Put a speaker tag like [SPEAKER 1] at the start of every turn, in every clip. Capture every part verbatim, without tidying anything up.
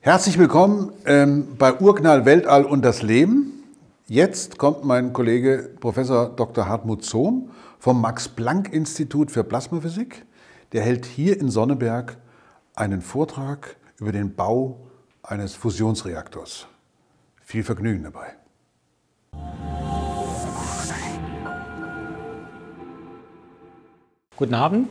[SPEAKER 1] Herzlich willkommen ähm, bei Urknall, Weltall und das Leben. Jetzt kommt mein Kollege Professor Doktor Hartmut Zohm vom Max-Planck-Institut für Plasmaphysik. Der hält hier in Sonneberg einen Vortrag über den Bau eines Fusionsreaktors. Viel Vergnügen dabei.
[SPEAKER 2] Guten Abend.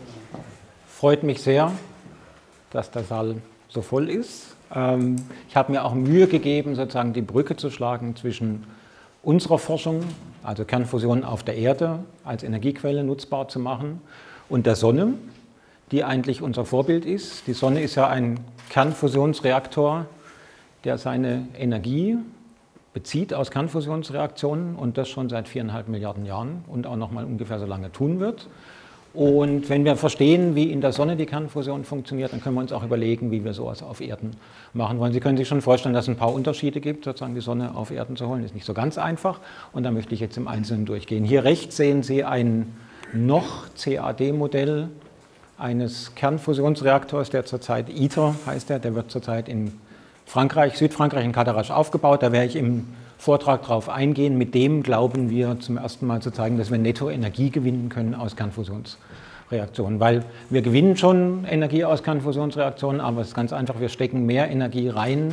[SPEAKER 2] Freut mich sehr, dass der Saal so voll ist. Ich habe mir auch Mühe gegeben, sozusagen die Brücke zu schlagen zwischen unserer Forschung, also Kernfusion auf der Erde als Energiequelle nutzbar zu machen, und der Sonne, die eigentlich unser Vorbild ist. Die Sonne ist ja ein Kernfusionsreaktor, der seine Energie bezieht aus Kernfusionsreaktionen und das schon seit viereinhalb Milliarden Jahren und auch noch mal ungefähr so lange tun wird. Und wenn wir verstehen, wie in der Sonne die Kernfusion funktioniert, dann können wir uns auch überlegen, wie wir sowas auf Erden machen wollen. Sie können sich schon vorstellen, dass es ein paar Unterschiede gibt, sozusagen die Sonne auf Erden zu holen. Das ist nicht so ganz einfach und da möchte ich jetzt im Einzelnen durchgehen. Hier rechts sehen Sie ein noch C A D-Modell eines Kernfusionsreaktors, der zurzeit ITER heißt der, der wird zurzeit in Frankreich, Südfrankreich, in Cadarache aufgebaut. Da werde ich im Vortrag darauf eingehen. Mit dem glauben wir zum ersten Mal zu zeigen, dass wir netto Energie gewinnen können aus Kernfusionsreaktionen. Weil wir gewinnen schon Energie aus Kernfusionsreaktionen, aber es ist ganz einfach, wir stecken mehr Energie rein,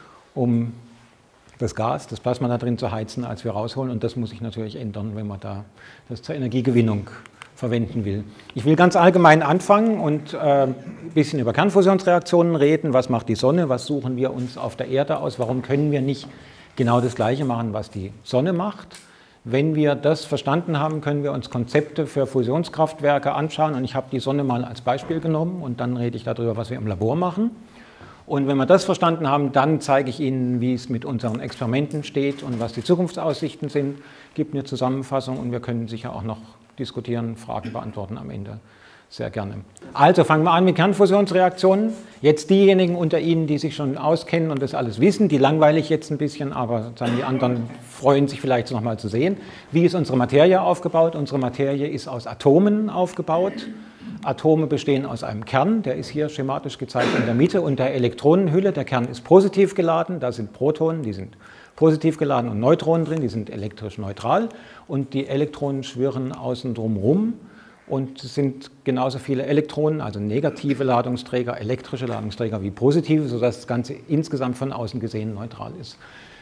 [SPEAKER 2] um das Gas, das Plasma da drin zu heizen, als wir rausholen. Und das muss sich natürlich ändern, wenn man da das zur Energiegewinnung verwenden will. Ich will ganz allgemein anfangen und äh, ein bisschen über Kernfusionsreaktionen reden. Was macht die Sonne? Was suchen wir uns auf der Erde aus? Warum können wir nicht genau das Gleiche machen, was die Sonne macht? Wenn wir das verstanden haben, können wir uns Konzepte für Fusionskraftwerke anschauen. Und ich habe die Sonne mal als Beispiel genommen und dann rede ich darüber, was wir im Labor machen. Und wenn wir das verstanden haben, dann zeige ich Ihnen, wie es mit unseren Experimenten steht und was die Zukunftsaussichten sind. Gibt eine Zusammenfassung und wir können sicher auch noch diskutieren, Fragen beantworten am Ende. Sehr gerne. Also fangen wir an mit Kernfusionsreaktionen. Jetzt diejenigen unter Ihnen, die sich schon auskennen und das alles wissen, die langweile ich jetzt ein bisschen, aber sozusagen die anderen freuen sich vielleicht noch mal zu sehen. Wie ist unsere Materie aufgebaut? Unsere Materie ist aus Atomen aufgebaut. Atome bestehen aus einem Kern, der ist hier schematisch gezeigt in der Mitte, und der Elektronenhülle. Der Kern ist positiv geladen, da sind Protonen, die sind positiv geladen, und Neutronen drin, die sind elektrisch neutral, und die Elektronen schwirren außen drum rum. Und es sind genauso viele Elektronen, also negative Ladungsträger, elektrische Ladungsträger wie positive, sodass das Ganze insgesamt von außen gesehen neutral ist.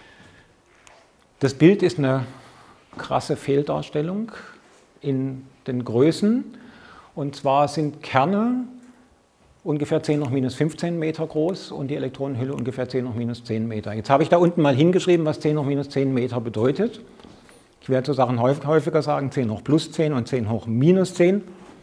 [SPEAKER 2] Das Bild ist eine krasse Fehldarstellung in den Größen. Und zwar sind Kerne ungefähr zehn hoch minus fünfzehn Meter groß und die Elektronenhülle ungefähr zehn hoch minus zehn Meter. Jetzt habe ich da unten mal hingeschrieben, was zehn hoch minus zehn Meter bedeutet. Ich werde so Sachen häufiger sagen, zehn hoch plus zehn und zehn hoch minus zehn.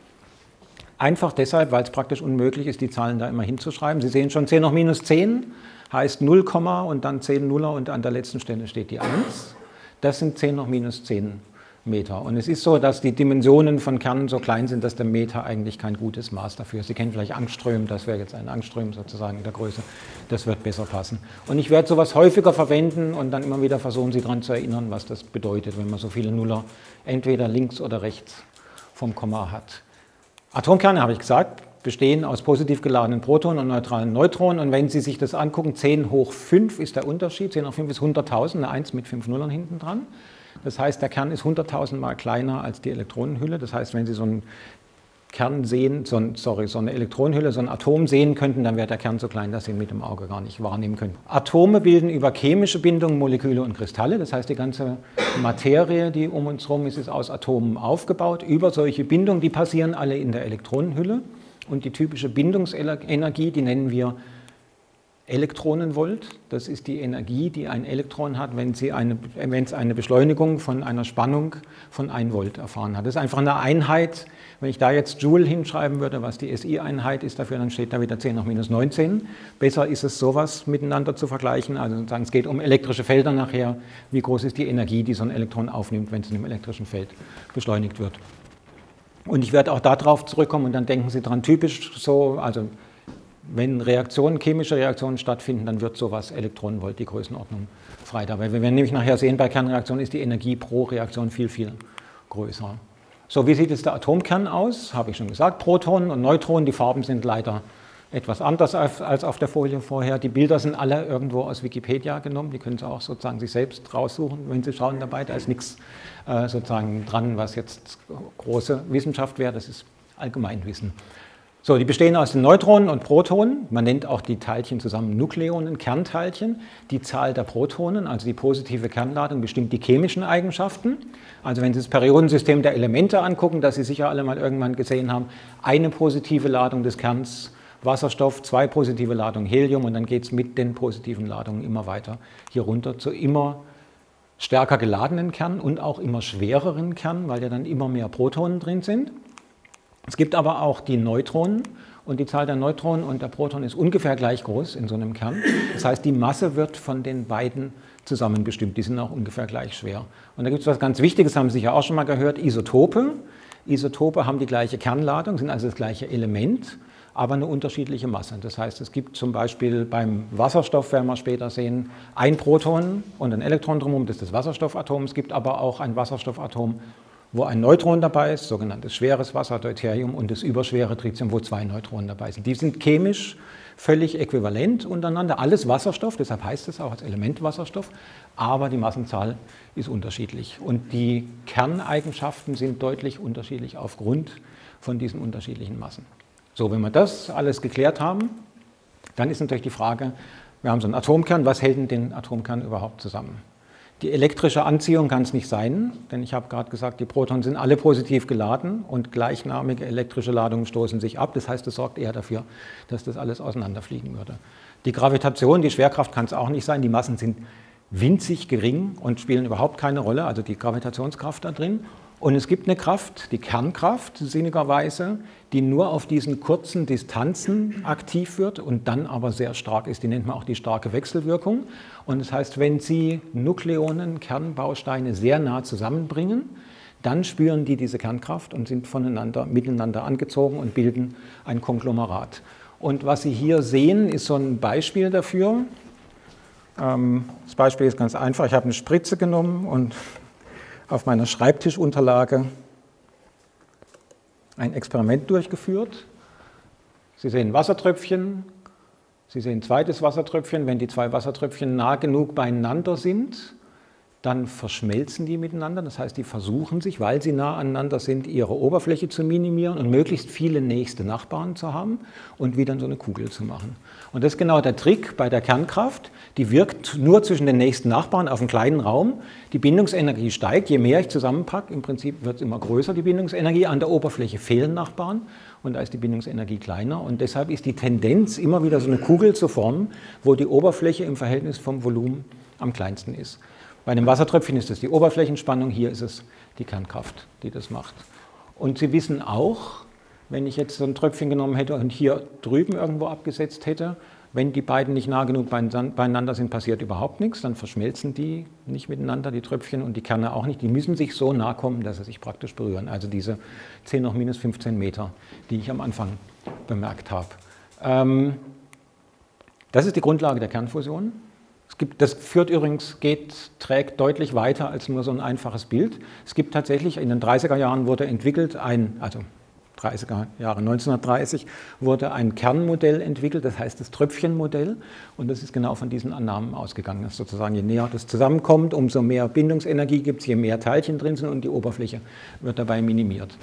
[SPEAKER 2] Einfach deshalb, weil es praktisch unmöglich ist, die Zahlen da immer hinzuschreiben. Sie sehen schon, zehn hoch minus zehn heißt null, und dann zehn Nuller und an der letzten Stelle steht die eins. Das sind zehn hoch minus zehn Meter. Und es ist so, dass die Dimensionen von Kernen so klein sind, dass der Meter eigentlich kein gutes Maß dafür ist. Sie kennen vielleicht Angström, das wäre jetzt ein Angström sozusagen der Größe. Das wird besser passen. Und ich werde sowas häufiger verwenden und dann immer wieder versuchen, Sie daran zu erinnern, was das bedeutet, wenn man so viele Nuller entweder links oder rechts vom Komma hat. Atomkerne, habe ich gesagt, bestehen aus positiv geladenen Protonen und neutralen Neutronen. Und wenn Sie sich das angucken, zehn hoch fünf ist der Unterschied. zehn hoch fünf ist hunderttausend, eine eins mit fünf Nullern hinten dran. Das heißt, der Kern ist hunderttausend Mal kleiner als die Elektronenhülle. Das heißt, wenn Sie so einen Kern sehen, so, ein, sorry, so eine Elektronenhülle, so ein Atom sehen könnten, dann wäre der Kern so klein, dass Sie ihn mit dem Auge gar nicht wahrnehmen können. Atome bilden über chemische Bindungen Moleküle und Kristalle. Das heißt, die ganze Materie, die um uns herum ist, ist aus Atomen aufgebaut. Über solche Bindungen, die passieren alle in der Elektronenhülle. Und die typische Bindungsenergie, die nennen wir Elektronenvolt. Das ist die Energie, die ein Elektron hat, wenn, sie eine, wenn es eine Beschleunigung von einer Spannung von ein Volt erfahren hat. Das ist einfach eine Einheit. Wenn ich da jetzt Joule hinschreiben würde, was die S I-Einheit ist dafür, dann steht da wieder zehn hoch minus neunzehn. Besser ist es, sowas miteinander zu vergleichen. Also sozusagen, es geht um elektrische Felder nachher. Wie groß ist die Energie, die so ein Elektron aufnimmt, wenn es in einem elektrischen Feld beschleunigt wird. Und ich werde auch darauf zurückkommen und dann denken Sie dran, typisch so, also wenn Reaktionen, chemische Reaktionen stattfinden, dann wird sowas Elektronenvolt, die Größenordnung, frei dabei. Wir werden nämlich nachher sehen, bei Kernreaktionen ist die Energie pro Reaktion viel, viel größer. So, wie sieht jetzt der Atomkern aus? Habe ich schon gesagt, Protonen und Neutronen, die Farben sind leider etwas anders als auf der Folie vorher. Die Bilder sind alle irgendwo aus Wikipedia genommen, die können Sie auch sozusagen sich selbst raussuchen, wenn Sie schauen dabei. Da ist nichts äh, sozusagen dran, was jetzt große Wissenschaft wäre, das ist Allgemeinwissen. So, die bestehen aus den Neutronen und Protonen. Man nennt auch die Teilchen zusammen Nukleonen, Kernteilchen. Die Zahl der Protonen, also die positive Kernladung, bestimmt die chemischen Eigenschaften. Also wenn Sie das Periodensystem der Elemente angucken, das Sie sicher alle mal irgendwann gesehen haben, eine positive Ladung des Kerns Wasserstoff, zwei positive Ladungen Helium und dann geht es mit den positiven Ladungen immer weiter hier runter zu immer stärker geladenen Kernen und auch immer schwereren Kernen, weil ja dann immer mehr Protonen drin sind. Es gibt aber auch die Neutronen und die Zahl der Neutronen und der Protonen ist ungefähr gleich groß in so einem Kern. Das heißt, die Masse wird von den beiden zusammen bestimmt. Die sind auch ungefähr gleich schwer. Und da gibt es was ganz Wichtiges, haben Sie sicher auch schon mal gehört, Isotope. Isotope haben die gleiche Kernladung, sind also das gleiche Element, aber eine unterschiedliche Masse. Das heißt, es gibt zum Beispiel beim Wasserstoff, werden wir später sehen, ein Proton und ein Elektron drumherum, das ist das Wasserstoffatom. Es gibt aber auch ein Wasserstoffatom, wo ein Neutron dabei ist, sogenanntes schweres Wasser, Deuterium, und das überschwere Tritium, wo zwei Neutronen dabei sind. Die sind chemisch völlig äquivalent untereinander, alles Wasserstoff, deshalb heißt es auch als Element Wasserstoff, aber die Massenzahl ist unterschiedlich. Und die Kerneigenschaften sind deutlich unterschiedlich aufgrund von diesen unterschiedlichen Massen. So, wenn wir das alles geklärt haben, dann ist natürlich die Frage, wir haben so einen Atomkern, was hält denn den Atomkern überhaupt zusammen? Die elektrische Anziehung kann es nicht sein, denn ich habe gerade gesagt, die Protonen sind alle positiv geladen und gleichnamige elektrische Ladungen stoßen sich ab. Das heißt, es sorgt eher dafür, dass das alles auseinanderfliegen würde. Die Gravitation, die Schwerkraft kann es auch nicht sein. Die Massen sind winzig gering und spielen überhaupt keine Rolle, also die Gravitationskraft da drin. Und es gibt eine Kraft, die Kernkraft sinnigerweise, die nur auf diesen kurzen Distanzen aktiv wird und dann aber sehr stark ist. Die nennt man auch die starke Wechselwirkung. Und das heißt, wenn Sie Nukleonen, Kernbausteine sehr nah zusammenbringen, dann spüren die diese Kernkraft und sind voneinander, miteinander angezogen und bilden ein Konglomerat. Und was Sie hier sehen, ist so ein Beispiel dafür. Das Beispiel ist ganz einfach. Ich habe eine Spritze genommen und auf meiner Schreibtischunterlage ein Experiment durchgeführt. Sie sehen Wassertröpfchen, Sie sehen ein zweites Wassertröpfchen. Wenn die zwei Wassertröpfchen nah genug beieinander sind, dann verschmelzen die miteinander. Das heißt, die versuchen sich, weil sie nah aneinander sind, ihre Oberfläche zu minimieren und möglichst viele nächste Nachbarn zu haben und wieder so eine Kugel zu machen. Und das ist genau der Trick bei der Kernkraft. Die wirkt nur zwischen den nächsten Nachbarn auf einem kleinen Raum. Die Bindungsenergie steigt, je mehr ich zusammenpacke. Im Prinzip wird es immer größer, die Bindungsenergie. An der Oberfläche fehlen Nachbarn und da ist die Bindungsenergie kleiner. Und deshalb ist die Tendenz, immer wieder so eine Kugel zu formen, wo die Oberfläche im Verhältnis vom Volumen am kleinsten ist. Bei dem Wassertröpfchen ist es die Oberflächenspannung, hier ist es die Kernkraft, die das macht. Und Sie wissen auch, wenn ich jetzt so ein Tröpfchen genommen hätte und hier drüben irgendwo abgesetzt hätte, wenn die beiden nicht nah genug beieinander sind, passiert überhaupt nichts, dann verschmelzen die nicht miteinander, die Tröpfchen, und die Kerne auch nicht. Die müssen sich so nah kommen, dass sie sich praktisch berühren. Also diese zehn hoch minus fünfzehn Meter, die ich am Anfang bemerkt habe. Ähm, das ist die Grundlage der Kernfusion. Es gibt, das führt übrigens, geht, trägt deutlich weiter als nur so ein einfaches Bild. Es gibt tatsächlich, in den dreißiger Jahren wurde entwickelt ein, also dreißiger Jahre, neunzehnhundertdreißig, wurde ein Kernmodell entwickelt, das heißt das Tröpfchenmodell. Und das ist genau von diesen Annahmen ausgegangen, dass sozusagen je näher das zusammenkommt, umso mehr Bindungsenergie gibt es, je mehr Teilchen drin sind und die Oberfläche wird dabei minimiert.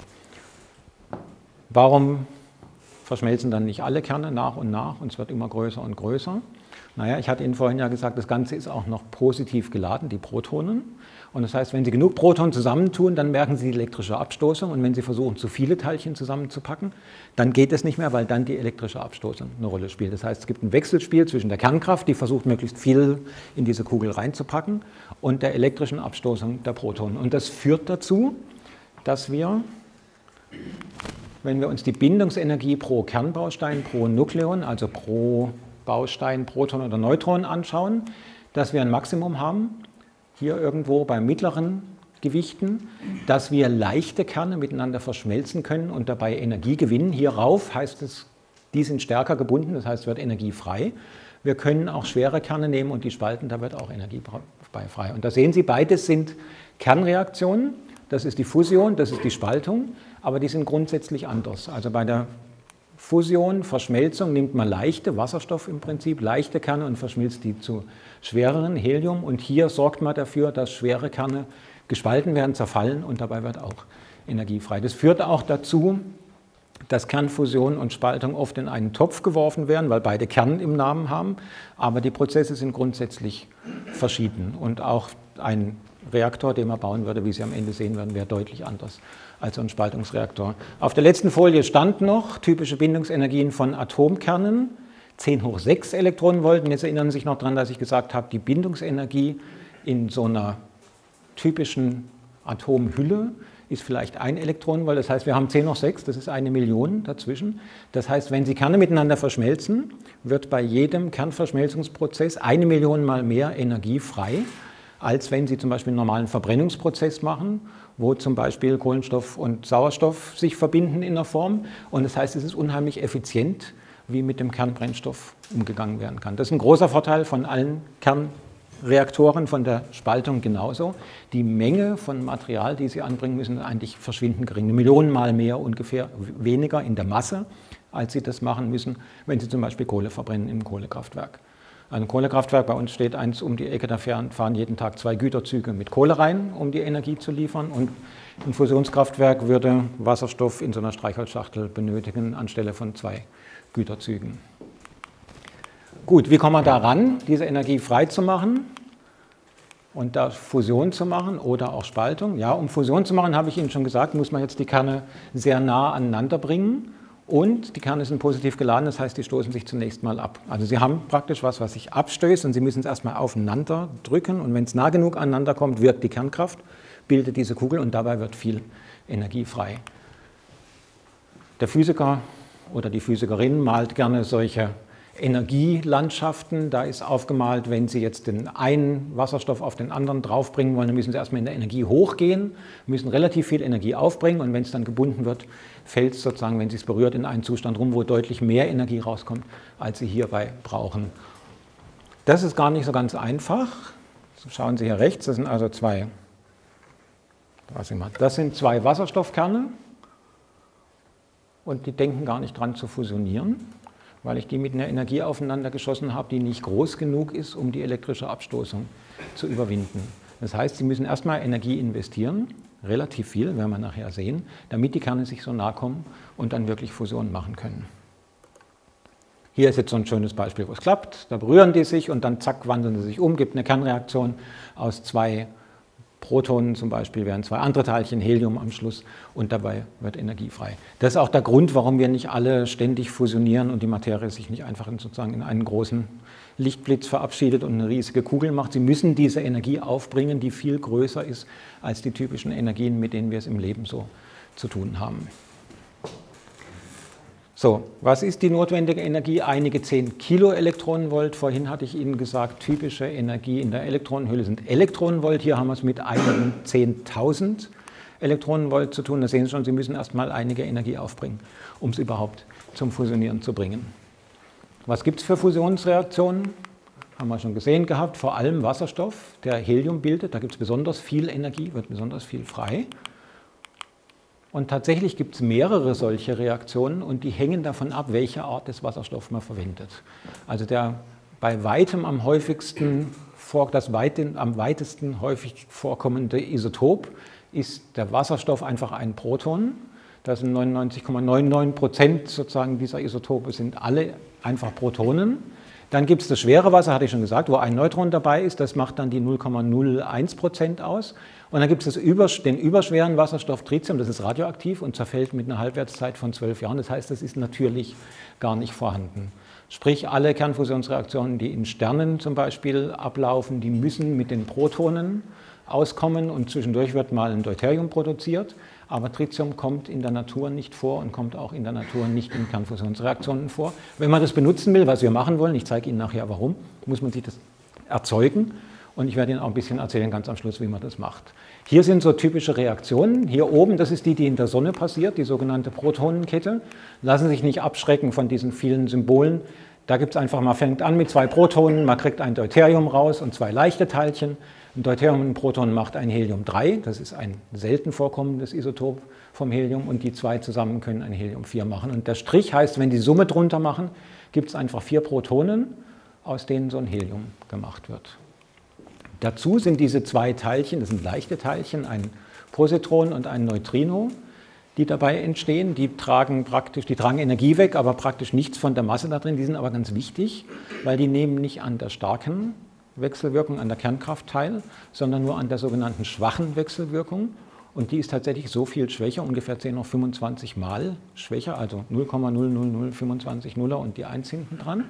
[SPEAKER 2] Warum verschmelzen dann nicht alle Kerne nach und nach und es wird immer größer und größer? Naja, ich hatte Ihnen vorhin ja gesagt, das Ganze ist auch noch positiv geladen, die Protonen. Und das heißt, wenn Sie genug Protonen zusammentun, dann merken Sie die elektrische Abstoßung. Und wenn Sie versuchen, zu viele Teilchen zusammenzupacken, dann geht es nicht mehr, weil dann die elektrische Abstoßung eine Rolle spielt. Das heißt, es gibt ein Wechselspiel zwischen der Kernkraft, die versucht, möglichst viel in diese Kugel reinzupacken, und der elektrischen Abstoßung der Protonen. Und das führt dazu, dass wir, wenn wir uns die Bindungsenergie pro Kernbaustein, pro Nukleon, also pro Baustein, Proton oder Neutron anschauen, dass wir ein Maximum haben, hier irgendwo bei mittleren Gewichten, dass wir leichte Kerne miteinander verschmelzen können und dabei Energie gewinnen. Hierauf heißt es, die sind stärker gebunden, das heißt, wird Energie frei. Wir können auch schwere Kerne nehmen und die spalten, da wird auch Energie bei frei. Und da sehen Sie, beides sind Kernreaktionen, das ist die Fusion, das ist die Spaltung, aber die sind grundsätzlich anders. Also bei der Fusion, Verschmelzung, nimmt man leichte Wasserstoff im Prinzip, leichte Kerne und verschmilzt die zu schwereren Helium. Und hier sorgt man dafür, dass schwere Kerne gespalten werden, zerfallen und dabei wird auch Energie frei. Das führt auch dazu, dass Kernfusion und Spaltung oft in einen Topf geworfen werden, weil beide Kern im Namen haben, aber die Prozesse sind grundsätzlich verschieden und auch ein Reaktor, den man bauen würde, wie Sie am Ende sehen werden, wäre deutlich anders als ein Spaltungsreaktor. Auf der letzten Folie stand noch typische Bindungsenergien von Atomkernen, zehn hoch sechs Elektronenvolt. Und jetzt erinnern Sie sich noch daran, dass ich gesagt habe, die Bindungsenergie in so einer typischen Atomhülle ist vielleicht ein Elektronenvolt. Das heißt, wir haben zehn hoch sechs, das ist eine Million dazwischen. Das heißt, wenn Sie Kerne miteinander verschmelzen, wird bei jedem Kernverschmelzungsprozess eine Million mal mehr Energie frei, als wenn Sie zum Beispiel einen normalen Verbrennungsprozess machen, wo zum Beispiel Kohlenstoff und Sauerstoff sich verbinden in der Form. Und das heißt, es ist unheimlich effizient, wie mit dem Kernbrennstoff umgegangen werden kann. Das ist ein großer Vorteil von allen Kernreaktoren, von der Spaltung genauso. Die Menge von Material, die Sie anbringen müssen, ist eigentlich verschwindend gering. Eine Million Mal mehr ungefähr weniger in der Masse, als Sie das machen müssen, wenn Sie zum Beispiel Kohle verbrennen im Kohlekraftwerk. Ein Kohlekraftwerk, bei uns steht eins um die Ecke, da fahren jeden Tag zwei Güterzüge mit Kohle rein, um die Energie zu liefern. Und ein Fusionskraftwerk würde Wasserstoff in so einer Streichholzschachtel benötigen, anstelle von zwei Güterzügen. Gut, wie kommen wir da ran, diese Energie frei zu machen und da Fusion zu machen oder auch Spaltung? Ja, um Fusion zu machen, habe ich Ihnen schon gesagt, muss man jetzt die Kerne sehr nah aneinander bringen. Und die Kerne sind positiv geladen, das heißt, die stoßen sich zunächst mal ab. Also Sie haben praktisch was, was sich abstößt und Sie müssen es erstmal aufeinander drücken. Und wenn es nah genug aneinander kommt, wirkt die Kernkraft, bildet diese Kugel und dabei wird viel Energie frei. Der Physiker oder die Physikerin malt gerne solche Energielandschaften. Da ist aufgemalt, wenn Sie jetzt den einen Wasserstoff auf den anderen draufbringen wollen, dann müssen Sie erstmal in der Energie hochgehen, müssen relativ viel Energie aufbringen und wenn es dann gebunden wird, fällt es sozusagen, wenn Sie es berührt, in einen Zustand rum, wo deutlich mehr Energie rauskommt, als Sie hierbei brauchen. Das ist gar nicht so ganz einfach. Schauen Sie hier rechts, das sind also zwei, das sind zwei Wasserstoffkerne und die denken gar nicht dran zu fusionieren, weil ich die mit einer Energie aufeinander geschossen habe, die nicht groß genug ist, um die elektrische Abstoßung zu überwinden. Das heißt, Sie müssen erstmal Energie investieren, relativ viel, werden wir nachher sehen, damit die Kerne sich so nahe kommen und dann wirklich Fusion machen können. Hier ist jetzt so ein schönes Beispiel, wo es klappt. Da berühren die sich und dann zack, wandeln sie sich um, gibt eine Kernreaktion aus zwei Protonen zum Beispiel, werden zwei andere Teilchen Helium am Schluss und dabei wird Energie frei. Das ist auch der Grund, warum wir nicht alle ständig fusionieren und die Materie sich nicht einfach in, sozusagen in einen großen Lichtblitz verabschiedet und eine riesige Kugel macht. Sie müssen diese Energie aufbringen, die viel größer ist als die typischen Energien, mit denen wir es im Leben so zu tun haben. So, was ist die notwendige Energie? Einige zehn Kiloelektronenvolt. Vorhin hatte ich Ihnen gesagt, typische Energie in der Elektronenhülle sind Elektronenvolt. Hier haben wir es mit einigen zehntausend Elektronenvolt zu tun. Da sehen Sie schon, Sie müssen erstmal einige Energie aufbringen, um es überhaupt zum Fusionieren zu bringen. Was gibt es für Fusionsreaktionen? Haben wir schon gesehen gehabt, vor allem Wasserstoff, der Helium bildet. Da gibt es besonders viel Energie, wird besonders viel frei. Und tatsächlich gibt es mehrere solche Reaktionen und die hängen davon ab, welche Art des Wasserstoffs man verwendet. Also der bei weitem am häufigsten, das weiten, am weitesten häufig vorkommende Isotop ist der Wasserstoff einfach ein Proton. Das sind neunundneunzig Komma neunundneunzig Prozent sozusagen dieser Isotope sind alle einfach Protonen. Dann gibt es das schwere Wasser, hatte ich schon gesagt, wo ein Neutron dabei ist. Das macht dann die null Komma null eins Prozent aus. Und dann gibt es den überschweren Wasserstoff Tritium, das ist radioaktiv und zerfällt mit einer Halbwertszeit von zwölf Jahren. Das heißt, das ist natürlich gar nicht vorhanden. Sprich, alle Kernfusionsreaktionen, die in Sternen zum Beispiel ablaufen, die müssen mit den Protonen auskommen und zwischendurch wird mal ein Deuterium produziert. Aber Tritium kommt in der Natur nicht vor und kommt auch in der Natur nicht in Kernfusionsreaktionen vor. Wenn man das benutzen will, was wir machen wollen, ich zeige Ihnen nachher warum, muss man sich das erzeugen. Und ich werde Ihnen auch ein bisschen erzählen, ganz am Schluss, wie man das macht. Hier sind so typische Reaktionen. Hier oben, das ist die, die in der Sonne passiert, die sogenannte Protonenkette. Lassen sich nicht abschrecken von diesen vielen Symbolen. Da gibt es einfach, man fängt an mit zwei Protonen, man kriegt ein Deuterium raus und zwei leichte Teilchen. Ein Deuterium und ein Proton macht ein Helium drei, das ist ein selten vorkommendes Isotop vom Helium, und die zwei zusammen können ein Helium vier machen. Und der Strich heißt, wenn die Summe drunter machen, gibt es einfach vier Protonen, aus denen so ein Helium gemacht wird. Dazu sind diese zwei Teilchen, das sind leichte Teilchen, ein Positron und ein Neutrino, die dabei entstehen. Die tragen praktisch, die tragen Energie weg, aber praktisch nichts von der Masse da drin. Die sind aber ganz wichtig, weil die nehmen nicht an der starken Wechselwirkung, an der Kernkraft teil, sondern nur an der sogenannten schwachen Wechselwirkung. Und die ist tatsächlich so viel schwächer, ungefähr zehn hoch fünfundzwanzig Mal schwächer, also null Komma null null null fünfundzwanzig Nuller und die eins hinten dran.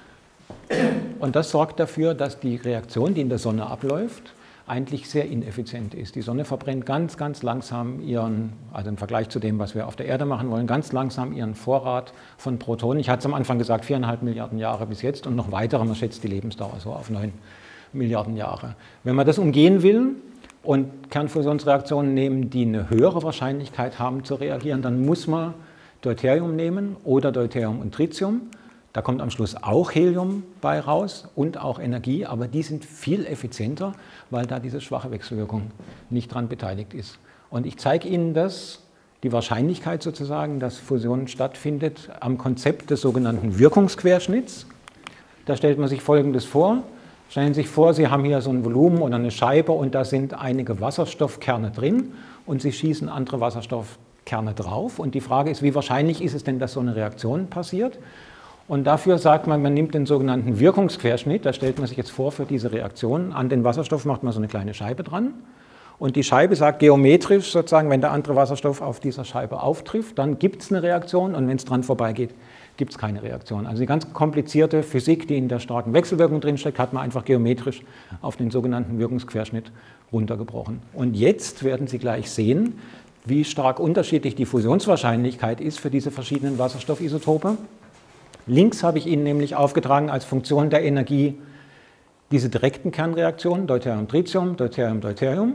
[SPEAKER 2] Und das sorgt dafür, dass die Reaktion, die in der Sonne abläuft, eigentlich sehr ineffizient ist. Die Sonne verbrennt ganz, ganz langsam ihren, also im Vergleich zu dem, was wir auf der Erde machen wollen, ganz langsam ihren Vorrat von Protonen. Ich hatte es am Anfang gesagt, viereinhalb Milliarden Jahre bis jetzt und noch weitere, man schätzt die Lebensdauer so auf neun Milliarden Jahre. Wenn man das umgehen will und Kernfusionsreaktionen nehmen, die eine höhere Wahrscheinlichkeit haben zu reagieren, dann muss man Deuterium nehmen oder Deuterium und Tritium. Da kommt am Schluss auch Helium bei raus und auch Energie, aber die sind viel effizienter, weil da diese schwache Wechselwirkung nicht dran beteiligt ist. Und ich zeige Ihnen das, die Wahrscheinlichkeit sozusagen, dass Fusion stattfindet, am Konzept des sogenannten Wirkungsquerschnitts. Da stellt man sich Folgendes vor. Stellen Sie sich vor, Sie haben hier so ein Volumen oder eine Scheibe und da sind einige Wasserstoffkerne drin und Sie schießen andere Wasserstoffkerne drauf. Und die Frage ist, wie wahrscheinlich ist es denn, dass so eine Reaktion passiert? Und dafür sagt man, man nimmt den sogenannten Wirkungsquerschnitt, da stellt man sich jetzt vor, für diese Reaktion, an den Wasserstoff macht man so eine kleine Scheibe dran. Und die Scheibe sagt geometrisch sozusagen, wenn der andere Wasserstoff auf dieser Scheibe auftrifft, dann gibt es eine Reaktion und wenn es dran vorbeigeht, gibt es keine Reaktion. Also die ganz komplizierte Physik, die in der starken Wechselwirkung drinsteckt, hat man einfach geometrisch auf den sogenannten Wirkungsquerschnitt runtergebrochen. Und jetzt werden Sie gleich sehen, wie stark unterschiedlich die Fusionswahrscheinlichkeit ist für diese verschiedenen Wasserstoffisotope. Links habe ich Ihnen nämlich aufgetragen als Funktion der Energie diese direkten Kernreaktionen, Deuterium, Tritium, Deuterium, Deuterium.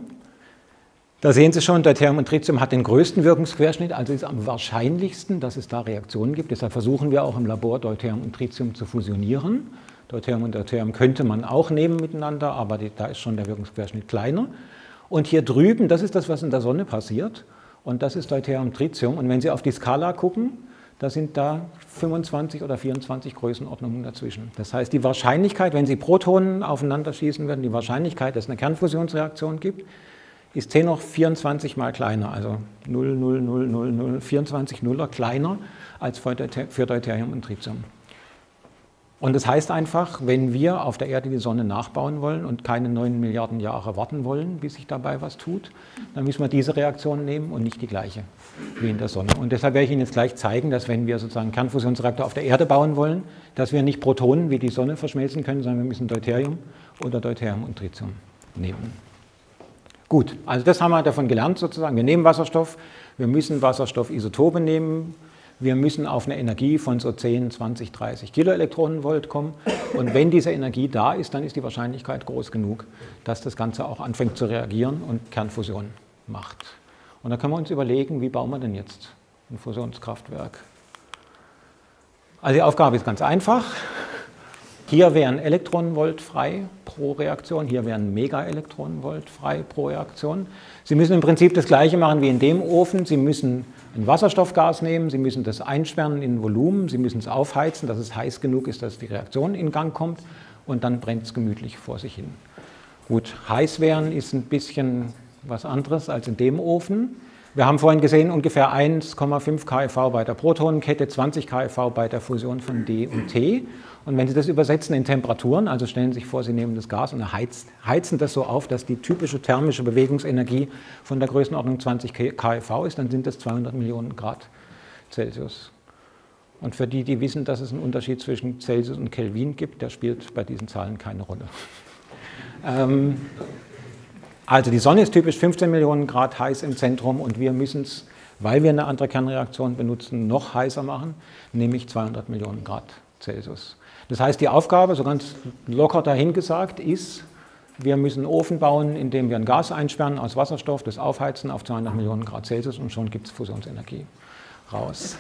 [SPEAKER 2] Da sehen Sie schon, Deuterium und Tritium hat den größten Wirkungsquerschnitt, also ist am wahrscheinlichsten, dass es da Reaktionen gibt. Deshalb versuchen wir auch im Labor Deuterium und Tritium zu fusionieren. Deuterium und Deuterium könnte man auch nehmen miteinander, aber die, da ist schon der Wirkungsquerschnitt kleiner. Und hier drüben, das ist das, was in der Sonne passiert. Und das ist Deuterium, Tritium. Und wenn Sie auf die Skala gucken, da sind da fünfundzwanzig oder vierundzwanzig Größenordnungen dazwischen. Das heißt, die Wahrscheinlichkeit, wenn Sie Protonen aufeinander schießen würden, die Wahrscheinlichkeit, dass es eine Kernfusionsreaktion gibt, ist zehn hoch vierundzwanzig mal kleiner, also null Komma null null null null vierundzwanzig Nuller kleiner als für Deuterium und Tritium. Und das heißt einfach, wenn wir auf der Erde die Sonne nachbauen wollen und keine neun Milliarden Jahre warten wollen, bis sich dabei was tut, dann müssen wir diese Reaktion nehmen und nicht die gleiche wie in der Sonne. Und deshalb werde ich Ihnen jetzt gleich zeigen, dass wenn wir sozusagen einen Kernfusionsreaktor auf der Erde bauen wollen, dass wir nicht Protonen wie die Sonne verschmelzen können, sondern wir müssen Deuterium oder Deuterium und Tritium nehmen. Gut, also das haben wir davon gelernt sozusagen. Wir nehmen Wasserstoff, wir müssen Wasserstoffisotope nehmen, wir müssen auf eine Energie von so zehn, zwanzig, dreißig Kiloelektronenvolt kommen. Und wenn diese Energie da ist, dann ist die Wahrscheinlichkeit groß genug, dass das Ganze auch anfängt zu reagieren und Kernfusion macht. Und da können wir uns überlegen, wie bauen wir denn jetzt ein Fusionskraftwerk? Also die Aufgabe ist ganz einfach. Hier wären Elektronenvolt frei pro Reaktion, hier wären Megaelektronenvolt frei pro Reaktion. Sie müssen im Prinzip das Gleiche machen wie in dem Ofen. Sie müssen ein Wasserstoffgas nehmen, Sie müssen das einsperren in Volumen, Sie müssen es aufheizen, dass es heiß genug ist, dass die Reaktion in Gang kommt und dann brennt es gemütlich vor sich hin. Gut, heiß werden ist ein bisschen was anderes als in dem Ofen. Wir haben vorhin gesehen, ungefähr eins Komma fünf keV bei der Protonenkette, zwanzig keV bei der Fusion von D und T. Und wenn Sie das übersetzen in Temperaturen, also stellen Sie sich vor, Sie nehmen das Gas und heizen das so auf, dass die typische thermische Bewegungsenergie von der Größenordnung zwanzig keV ist, dann sind das zweihundert Millionen Grad Celsius. Und für die, die wissen, dass es einen Unterschied zwischen Celsius und Kelvin gibt, der spielt bei diesen Zahlen keine Rolle. ähm, Also die Sonne ist typisch fünfzehn Millionen Grad heiß im Zentrum und wir müssen es, weil wir eine andere Kernreaktion benutzen, noch heißer machen, nämlich zweihundert Millionen Grad Celsius. Das heißt, die Aufgabe, so ganz locker dahingesagt, ist, wir müssen einen Ofen bauen, in dem wir ein Gas einsperren aus Wasserstoff, das aufheizen auf zweihundert Millionen Grad Celsius und schon gibt es Fusionsenergie raus.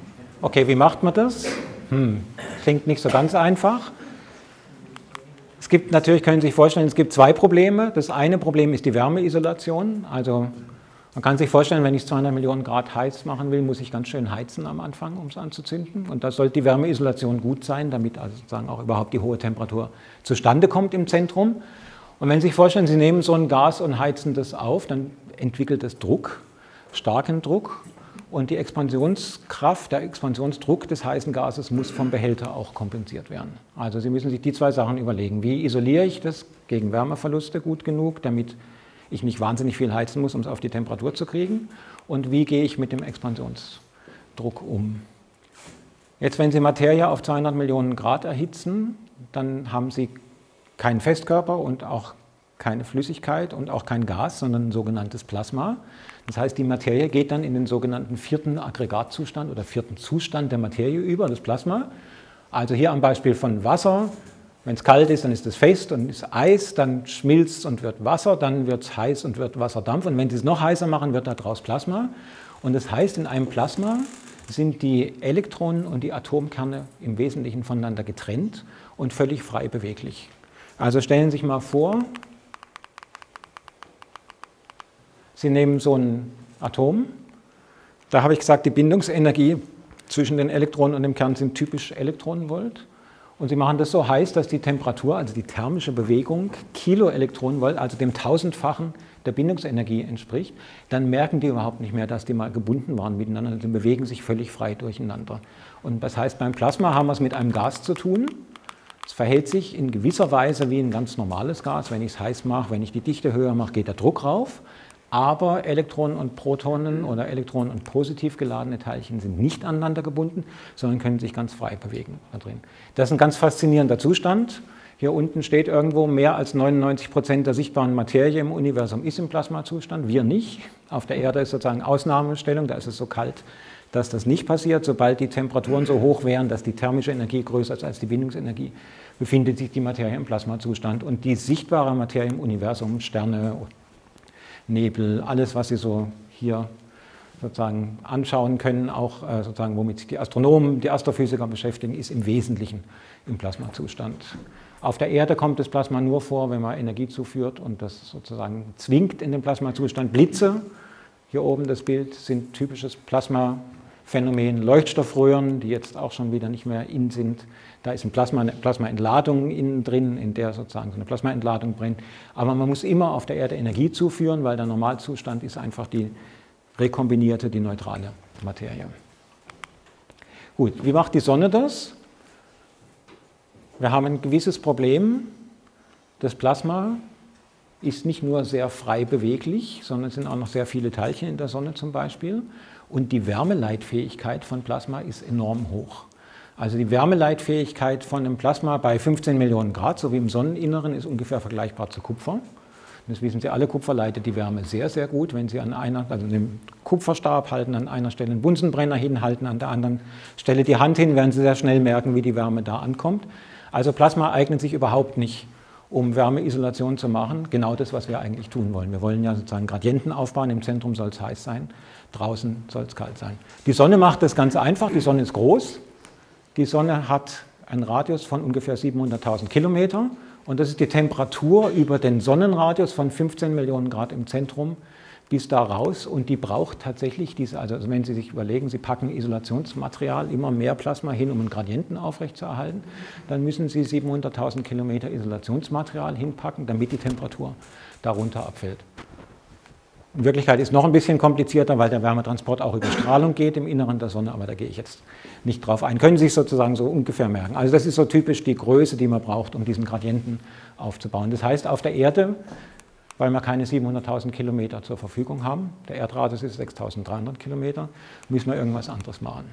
[SPEAKER 2] Okay, wie macht man das? Hm, klingt nicht so ganz einfach. Es gibt natürlich, können Sie sich vorstellen, es gibt zwei Probleme. Das eine Problem ist die Wärmeisolation. Also man kann sich vorstellen, wenn ich zweihundert Millionen Grad heiß machen will, muss ich ganz schön heizen am Anfang, um es anzuzünden. Und da sollte die Wärmeisolation gut sein, damit also sozusagen auch überhaupt die hohe Temperatur zustande kommt im Zentrum. Und wenn Sie sich vorstellen, Sie nehmen so ein Gas und heizen das auf, dann entwickelt es Druck, starken Druck. Und die Expansionskraft, der Expansionsdruck des heißen Gases muss vom Behälter auch kompensiert werden. Also Sie müssen sich die zwei Sachen überlegen. Wie isoliere ich das gegen Wärmeverluste gut genug, damit ich nicht wahnsinnig viel heizen muss, um es auf die Temperatur zu kriegen? Und wie gehe ich mit dem Expansionsdruck um? Jetzt, wenn Sie Materie auf zweihundert Millionen Grad erhitzen, dann haben Sie keinen Festkörper und auch keine Flüssigkeit und auch kein Gas, sondern ein sogenanntes Plasma. Das heißt, die Materie geht dann in den sogenannten vierten Aggregatzustand oder vierten Zustand der Materie über, das Plasma. Also hier am Beispiel von Wasser. Wenn es kalt ist, dann ist es fest und ist Eis, dann schmilzt es und wird Wasser, dann wird es heiß und wird Wasserdampf. Und wenn Sie es noch heißer machen, wird daraus Plasma. Und das heißt, in einem Plasma sind die Elektronen und die Atomkerne im Wesentlichen voneinander getrennt und völlig frei beweglich. Also stellen Sie sich mal vor, Sie nehmen so ein Atom, da habe ich gesagt, die Bindungsenergie zwischen den Elektronen und dem Kern sind typisch Elektronenvolt. Und Sie machen das so heiß, dass die Temperatur, also die thermische Bewegung, Kiloelektronenvolt, also dem tausendfachen der Bindungsenergie entspricht. Dann merken die überhaupt nicht mehr, dass die mal gebunden waren miteinander. Die bewegen sich völlig frei durcheinander. Und das heißt, beim Plasma haben wir es mit einem Gas zu tun. Es verhält sich in gewisser Weise wie ein ganz normales Gas. Wenn ich es heiß mache, wenn ich die Dichte höher mache, geht der Druck rauf. Aber Elektronen und Protonen oder Elektronen und positiv geladene Teilchen sind nicht aneinander gebunden, sondern können sich ganz frei bewegen da drin. Das ist ein ganz faszinierender Zustand. Hier unten steht irgendwo, mehr als neunundneunzig Prozent der sichtbaren Materie im Universum ist im Plasmazustand, wir nicht. Auf der Erde ist sozusagen Ausnahmestellung, da ist es so kalt, dass das nicht passiert. Sobald die Temperaturen so hoch wären, dass die thermische Energie größer ist als die Bindungsenergie, befindet sich die Materie im Plasmazustand. Und die sichtbare Materie im Universum, Sterne, Nebel, alles, was Sie so hier sozusagen anschauen können, auch äh, sozusagen, womit sich die Astronomen, die Astrophysiker beschäftigen, ist im Wesentlichen im Plasmazustand. Auf der Erde kommt das Plasma nur vor, wenn man Energie zuführt und das sozusagen zwingt in den Plasmazustand. Blitze, hier oben das Bild, sind typisches Plasmaphänomen. Leuchtstoffröhren, die jetzt auch schon wieder nicht mehr in sind. Da ist ein Plasma, eine Plasmaentladung innen drin, in der sozusagen so eine Plasmaentladung brennt. Aber man muss immer auf der Erde Energie zuführen, weil der Normalzustand ist einfach die rekombinierte, die neutrale Materie. Gut, wie macht die Sonne das? Wir haben ein gewisses Problem. Das Plasma ist nicht nur sehr frei beweglich, sondern es sind auch noch sehr viele Teilchen in der Sonne zum Beispiel. Und die Wärmeleitfähigkeit von Plasma ist enorm hoch. Also die Wärmeleitfähigkeit von einem Plasma bei fünfzehn Millionen Grad, so wie im Sonneninneren, ist ungefähr vergleichbar zu Kupfer. Das wissen Sie alle, Kupfer leitet die Wärme sehr, sehr gut. Wenn Sie an einer, also den Kupferstab halten, an einer Stelle einen Bunsenbrenner hinhalten, an der anderen Stelle die Hand hin, werden Sie sehr schnell merken, wie die Wärme da ankommt. Also Plasma eignet sich überhaupt nicht, um Wärmeisolation zu machen. Genau das, was wir eigentlich tun wollen. Wir wollen ja sozusagen Gradienten aufbauen. Im Zentrum soll es heiß sein, draußen soll es kalt sein. Die Sonne macht das ganz einfach. Die Sonne ist groß. Die Sonne hat einen Radius von ungefähr siebenhunderttausend Kilometer und das ist die Temperatur über den Sonnenradius von fünfzehn Millionen Grad im Zentrum bis da raus und die braucht tatsächlich diese, also wenn Sie sich überlegen, Sie packen Isolationsmaterial, immer mehr Plasma hin, um einen Gradienten aufrechtzuerhalten, dann müssen Sie siebenhunderttausend Kilometer Isolationsmaterial hinpacken, damit die Temperatur darunter abfällt. In Wirklichkeit ist es noch ein bisschen komplizierter, weil der Wärmetransport auch über Strahlung geht im Inneren der Sonne, aber da gehe ich jetzt nicht drauf ein. Können Sie sich sozusagen so ungefähr merken. Also das ist so typisch die Größe, die man braucht, um diesen Gradienten aufzubauen. Das heißt, auf der Erde, weil wir keine siebenhunderttausend Kilometer zur Verfügung haben, der Erdradius ist sechstausenddreihundert Kilometer, müssen wir irgendwas anderes machen.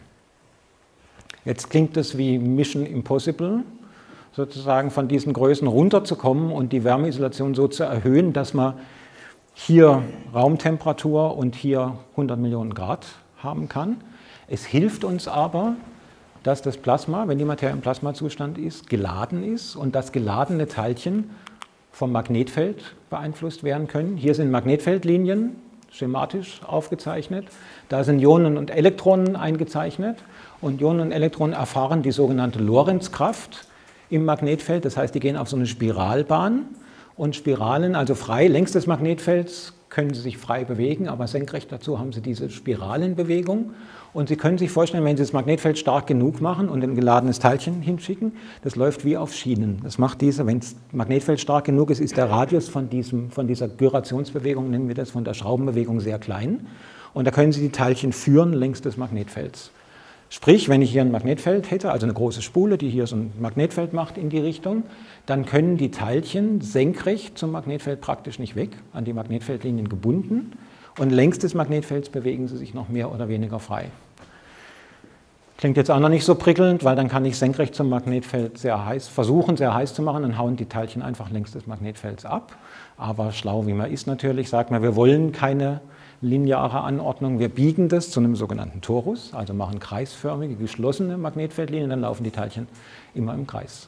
[SPEAKER 2] Jetzt klingt das wie Mission Impossible, sozusagen von diesen Größen runterzukommen und die Wärmeisolation so zu erhöhen, dass man hier Raumtemperatur und hier hundert Millionen Grad haben kann. Es hilft uns aber, dass das Plasma, wenn die Materie im Plasmazustand ist, geladen ist und dass geladene Teilchen vom Magnetfeld beeinflusst werden können. Hier sind Magnetfeldlinien, schematisch aufgezeichnet. Da sind Ionen und Elektronen eingezeichnet und Ionen und Elektronen erfahren die sogenannte Lorentzkraft, im Magnetfeld, das heißt, die gehen auf so eine Spiralbahn und Spiralen, also frei längs des Magnetfelds, können sie sich frei bewegen, aber senkrecht dazu haben sie diese Spiralenbewegung. Und Sie können sich vorstellen, wenn Sie das Magnetfeld stark genug machen und ein geladenes Teilchen hinschicken, das läuft wie auf Schienen. Das macht diese, wenn das Magnetfeld stark genug ist, ist der Radius von, diesem, von dieser Gyrationsbewegung, nennen wir das, von der Schraubenbewegung sehr klein. Und da können Sie die Teilchen führen längs des Magnetfelds. Sprich, wenn ich hier ein Magnetfeld hätte, also eine große Spule, die hier so ein Magnetfeld macht in die Richtung, dann können die Teilchen senkrecht zum Magnetfeld praktisch nicht weg, an die Magnetfeldlinien gebunden. Und längs des Magnetfelds bewegen sie sich noch mehr oder weniger frei. Klingt jetzt auch noch nicht so prickelnd, weil dann kann ich senkrecht zum Magnetfeld sehr heiß, versuchen, sehr heiß zu machen, dann hauen die Teilchen einfach längs des Magnetfelds ab. Aber schlau wie man ist natürlich, sagt man, wir wollen keine lineare Anordnung, wir biegen das zu einem sogenannten Torus, also machen kreisförmige, geschlossene Magnetfeldlinien, dann laufen die Teilchen immer im Kreis.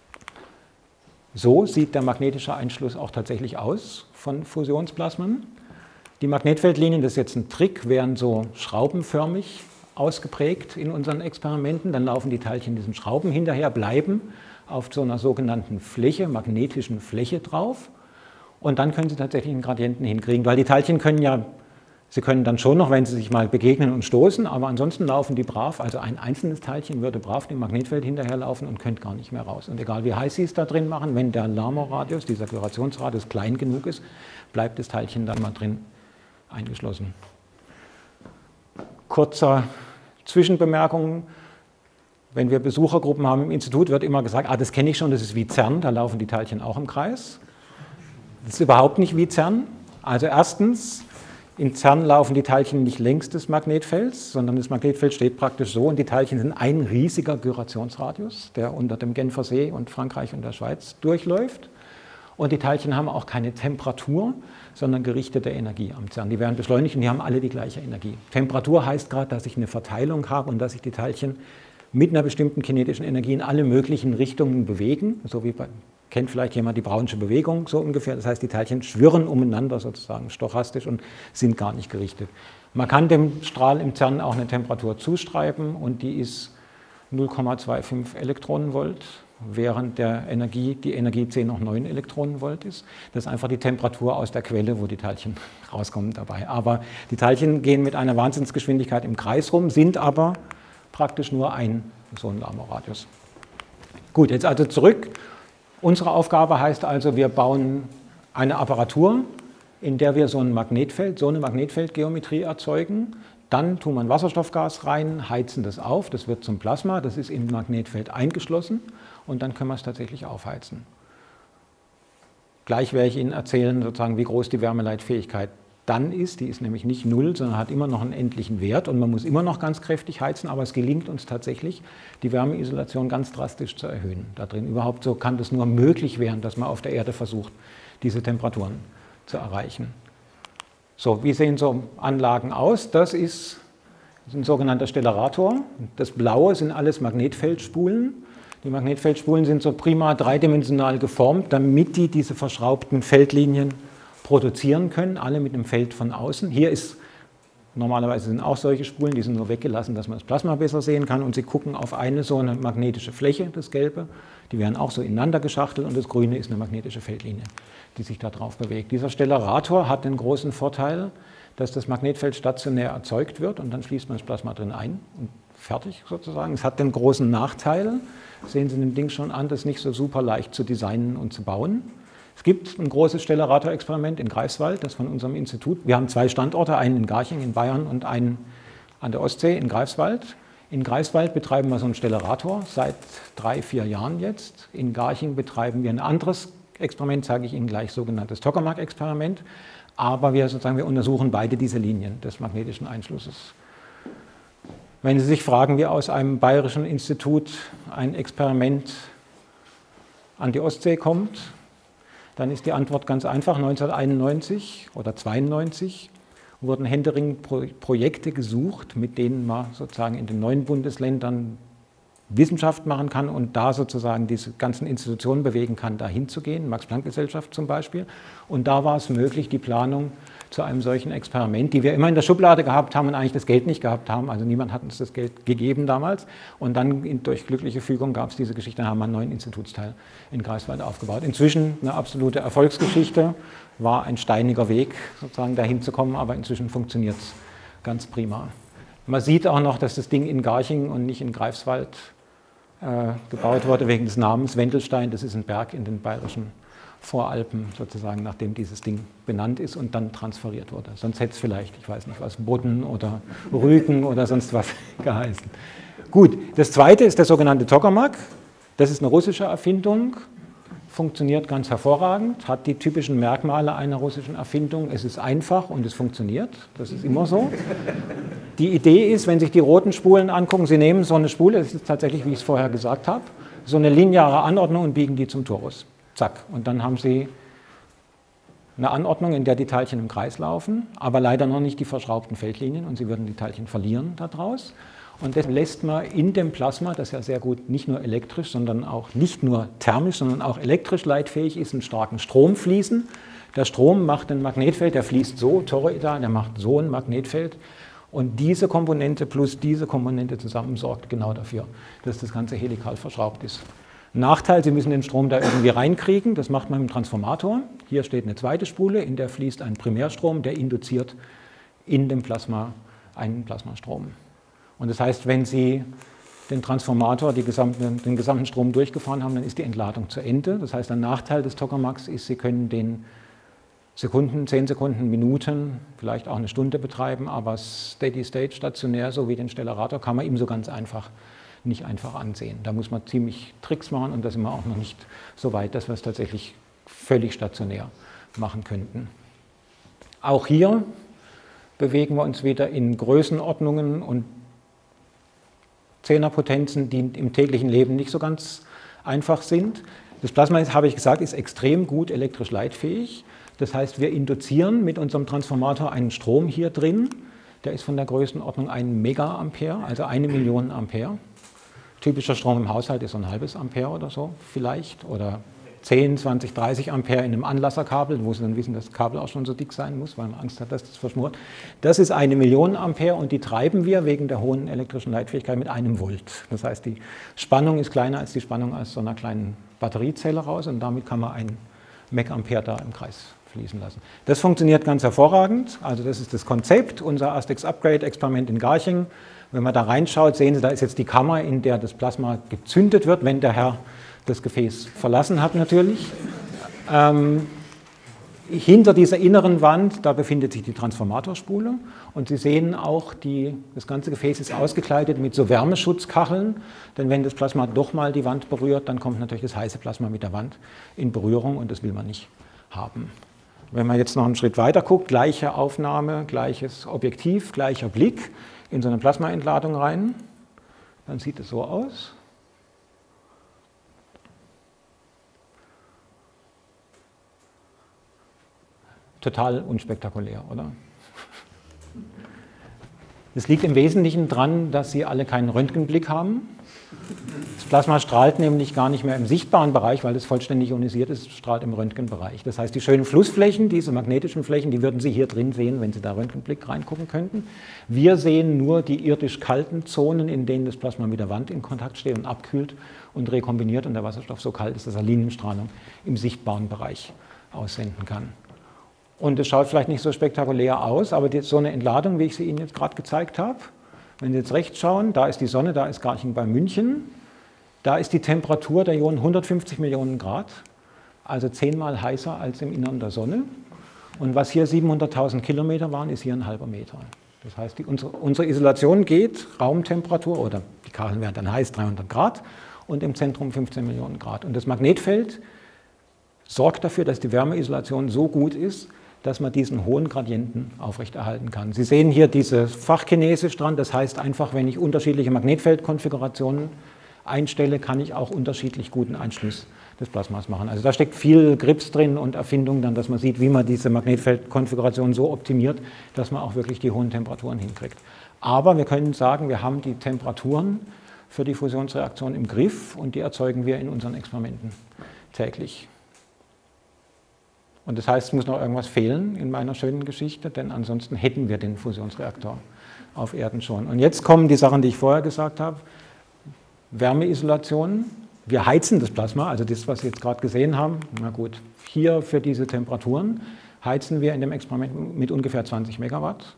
[SPEAKER 2] So sieht der magnetische Einschluss auch tatsächlich aus von Fusionsplasmen. Die Magnetfeldlinien, das ist jetzt ein Trick, wären so schraubenförmig ausgeprägt in unseren Experimenten. Dann laufen die Teilchen diesen Schrauben hinterher, bleiben auf so einer sogenannten Fläche, magnetischen Fläche drauf. Und dann können Sie tatsächlich einen Gradienten hinkriegen, weil die Teilchen können ja, sie können dann schon noch, wenn sie sich mal begegnen und stoßen, aber ansonsten laufen die brav, also ein einzelnes Teilchen würde brav dem Magnetfeld hinterherlaufen und könnte gar nicht mehr raus. Und egal wie heiß Sie es da drin machen, wenn der Larmor-Radius, dieser Gyrationsradius klein genug ist, bleibt das Teilchen dann mal drin eingeschlossen. Kurzer Zwischenbemerkung. Wenn wir Besuchergruppen haben im Institut, wird immer gesagt, ah, das kenne ich schon, das ist wie CERN, da laufen die Teilchen auch im Kreis. Das ist überhaupt nicht wie CERN. Also erstens, in CERN laufen die Teilchen nicht längs des Magnetfelds, sondern das Magnetfeld steht praktisch so und die Teilchen sind ein riesiger Gyrationsradius, der unter dem Genfer See und Frankreich und der Schweiz durchläuft. Und die Teilchen haben auch keine Temperatur, sondern gerichtete Energie am CERN. Die werden beschleunigt und die haben alle die gleiche Energie. Temperatur heißt gerade, dass ich eine Verteilung habe und dass sich die Teilchen mit einer bestimmten kinetischen Energie in alle möglichen Richtungen bewegen. So wie bei, kennt vielleicht jemand die Brownsche Bewegung so ungefähr. Das heißt, die Teilchen schwirren umeinander sozusagen stochastisch und sind gar nicht gerichtet. Man kann dem Strahl im CERN auch eine Temperatur zuschreiben und die ist null Komma fünfundzwanzig Elektronenvolt, während der Energie, die Energie zehn hoch neun Elektronenvolt ist. Das ist einfach die Temperatur aus der Quelle, wo die Teilchen rauskommen dabei. Aber die Teilchen gehen mit einer Wahnsinnsgeschwindigkeit im Kreis rum, sind aber praktisch nur ein so ein Larmor-Radius. Gut, jetzt also zurück. Unsere Aufgabe heißt also, wir bauen eine Apparatur, in der wir so ein Magnetfeld, so eine Magnetfeldgeometrie erzeugen. Dann tun wir Wasserstoffgas rein, heizen das auf, das wird zum Plasma, das ist im Magnetfeld eingeschlossen und dann können wir es tatsächlich aufheizen. Gleich werde ich Ihnen erzählen, sozusagen, wie groß die Wärmeleitfähigkeit dann ist. Die ist nämlich nicht null, sondern hat immer noch einen endlichen Wert und man muss immer noch ganz kräftig heizen, aber es gelingt uns tatsächlich, die Wärmeisolation ganz drastisch zu erhöhen. Da drin überhaupt so kann das nur möglich werden, dass man auf der Erde versucht, diese Temperaturen zu erreichen. So, wie sehen so Anlagen aus? Das ist ein sogenannter Stellarator. Das Blaue sind alles Magnetfeldspulen. Die Magnetfeldspulen sind so prima dreidimensional geformt, damit die diese verschraubten Feldlinien produzieren können, alle mit einem Feld von außen. Hier ist, normalerweise sind auch solche Spulen, die sind nur weggelassen, dass man das Plasma besser sehen kann und Sie gucken auf eine so eine magnetische Fläche, das Gelbe, die werden auch so ineinander geschachtelt und das Grüne ist eine magnetische Feldlinie, die sich da drauf bewegt. Dieser Stellarator hat den großen Vorteil, dass das Magnetfeld stationär erzeugt wird und dann schließt man das Plasma drin ein und fertig sozusagen. Es hat den großen Nachteil, sehen Sie dem Ding schon an, das ist nicht so super leicht zu designen und zu bauen. Es gibt ein großes Stellarator-Experiment in Greifswald, das von unserem Institut. Wir haben zwei Standorte, einen in Garching in Bayern und einen an der Ostsee in Greifswald. In Greifswald betreiben wir so einen Stellarator seit drei, vier Jahren jetzt. In Garching betreiben wir ein anderes Experiment, sage ich Ihnen gleich, sogenanntes Tokamak-Experiment. Aber wir, sozusagen, wir untersuchen beide diese Linien des magnetischen Einschlusses. Wenn Sie sich fragen, wie aus einem bayerischen Institut ein Experiment an die Ostsee kommt, dann ist die Antwort ganz einfach. neunzehnhunderteinundneunzig oder zweiundneunzig wurden händeringend Projekte gesucht, mit denen man sozusagen in den neuen Bundesländern Wissenschaft machen kann und da sozusagen diese ganzen Institutionen bewegen kann, da hinzugehen, Max-Planck-Gesellschaft zum Beispiel. Und da war es möglich, die Planung zu einem solchen Experiment, die wir immer in der Schublade gehabt haben und eigentlich das Geld nicht gehabt haben, also niemand hat uns das Geld gegeben damals. Und dann in, durch glückliche Fügung gab es diese Geschichte, dann haben wir einen neuen Institutsteil in Greifswald aufgebaut. Inzwischen eine absolute Erfolgsgeschichte, war ein steiniger Weg sozusagen dahin zu kommen, aber inzwischen funktioniert es ganz prima. Man sieht auch noch, dass das Ding in Garching und nicht in Greifswald äh, gebaut wurde, wegen des Namens Wendelstein. Das ist ein Berg in den bayerischen Voralpen, sozusagen, nachdem dieses Ding benannt ist und dann transferiert wurde. Sonst hätte es vielleicht, ich weiß nicht was, Bodden oder Rügen oder sonst was geheißen. Gut, das zweite ist der sogenannte Tokamak. Das ist eine russische Erfindung. Funktioniert ganz hervorragend, hat die typischen Merkmale einer russischen Erfindung. Es ist einfach und es funktioniert, das ist immer so. Die Idee ist, wenn Sie sich die roten Spulen angucken, Sie nehmen so eine Spule, das ist tatsächlich, wie ich es vorher gesagt habe, so eine lineare Anordnung und biegen die zum Torus. Zack. Und dann haben Sie eine Anordnung, in der die Teilchen im Kreis laufen, aber leider noch nicht die verschraubten Feldlinien und Sie würden die Teilchen verlieren daraus. Und das lässt man in dem Plasma, das ja sehr gut nicht nur elektrisch, sondern auch nicht nur thermisch, sondern auch elektrisch leitfähig ist, einen starken Strom fließen. Der Strom macht ein Magnetfeld, der fließt so toroidal, der macht so ein Magnetfeld. Und diese Komponente plus diese Komponente zusammen sorgt genau dafür, dass das Ganze helikal verschraubt ist. Nachteil, Sie müssen den Strom da irgendwie reinkriegen, das macht man mit dem Transformator. Hier steht eine zweite Spule, in der fließt ein Primärstrom, der induziert in dem Plasma einen Plasmastrom. Und das heißt, wenn Sie den Transformator, die gesamte, den gesamten Strom durchgefahren haben, dann ist die Entladung zu Ende. Das heißt, ein Nachteil des Tokamaks ist, Sie können den Sekunden, zehn Sekunden, Minuten, vielleicht auch eine Stunde betreiben, aber Steady State, stationär, so wie den Stellarator, kann man ihm so ganz einfach nicht einfach ansehen. Da muss man ziemlich Tricks machen und da sind wir auch noch nicht so weit, dass wir es tatsächlich völlig stationär machen könnten. Auch hier bewegen wir uns wieder in Größenordnungen und Zehnerpotenzen, die im täglichen Leben nicht so ganz einfach sind. Das Plasma, habe ich gesagt, ist extrem gut elektrisch leitfähig. Das heißt, wir induzieren mit unserem Transformator einen Strom hier drin, der ist von der Größenordnung ein Megaampere, also eine Million Ampere. Typischer Strom im Haushalt ist so ein halbes Ampere oder so vielleicht, oder zehn, zwanzig, dreißig Ampere in einem Anlasserkabel, wo Sie dann wissen, dass das Kabel auch schon so dick sein muss, weil man Angst hat, dass das verschmort. Das ist eine Million Ampere und die treiben wir wegen der hohen elektrischen Leitfähigkeit mit einem Volt. Das heißt, die Spannung ist kleiner als die Spannung aus so einer kleinen Batteriezelle raus und damit kann man ein Megampere da im Kreis fließen lassen. Das funktioniert ganz hervorragend, also das ist das Konzept, unser Astex Upgrade Experiment in Garching. Wenn man da reinschaut, sehen Sie, da ist jetzt die Kammer, in der das Plasma gezündet wird, wenn der Herr das Gefäß verlassen hat natürlich. Ähm, hinter dieser inneren Wand, da befindet sich die Transformatorspule und Sie sehen auch, die, das ganze Gefäß ist ausgekleidet mit so Wärmeschutzkacheln, denn wenn das Plasma doch mal die Wand berührt, dann kommt natürlich das heiße Plasma mit der Wand in Berührung und das will man nicht haben. Wenn man jetzt noch einen Schritt weiter guckt, gleiche Aufnahme, gleiches Objektiv, gleicher Blick in so eine Plasmaentladung rein, dann sieht es so aus. Total unspektakulär, oder? Das liegt im Wesentlichen daran, dass Sie alle keinen Röntgenblick haben. Das Plasma strahlt nämlich gar nicht mehr im sichtbaren Bereich, weil es vollständig ionisiert ist, es strahlt im Röntgenbereich. Das heißt, die schönen Flussflächen, diese magnetischen Flächen, die würden Sie hier drin sehen, wenn Sie da Röntgenblick reingucken könnten. Wir sehen nur die irdisch kalten Zonen, in denen das Plasma mit der Wand in Kontakt steht und abkühlt und rekombiniert und der Wasserstoff so kalt ist, dass er Linienstrahlung im sichtbaren Bereich aussenden kann. Und es schaut vielleicht nicht so spektakulär aus, aber die, so eine Entladung, wie ich sie Ihnen jetzt gerade gezeigt habe, wenn Sie jetzt rechts schauen, da ist die Sonne, da ist Garching bei München, da ist die Temperatur der Ionen hundertfünfzig Millionen Grad, also zehnmal heißer als im Innern der Sonne. Und was hier siebenhunderttausend Kilometer waren, ist hier ein halber Meter. Das heißt, die, unsere, unsere Isolation geht, Raumtemperatur, oder die Kacheln werden dann heiß, dreihundert Grad, und im Zentrum fünfzehn Millionen Grad. Und das Magnetfeld sorgt dafür, dass die Wärmeisolation so gut ist, dass man diesen hohen Gradienten aufrechterhalten kann. Sie sehen hier diese Fachchinesisch dran, das heißt einfach, wenn ich unterschiedliche Magnetfeldkonfigurationen einstelle, kann ich auch unterschiedlich guten Einschluss des Plasmas machen. Also da steckt viel Grips drin und Erfindung dann, dass man sieht, wie man diese Magnetfeldkonfiguration so optimiert, dass man auch wirklich die hohen Temperaturen hinkriegt. Aber wir können sagen, wir haben die Temperaturen für die Fusionsreaktion im Griff und die erzeugen wir in unseren Experimenten täglich. Und das heißt, es muss noch irgendwas fehlen in meiner schönen Geschichte, denn ansonsten hätten wir den Fusionsreaktor auf Erden schon. Und jetzt kommen die Sachen, die ich vorher gesagt habe. Wärmeisolation. Wir heizen das Plasma, also das, was Sie jetzt gerade gesehen haben. Na gut, hier für diese Temperaturen heizen wir in dem Experiment mit ungefähr zwanzig Megawatt.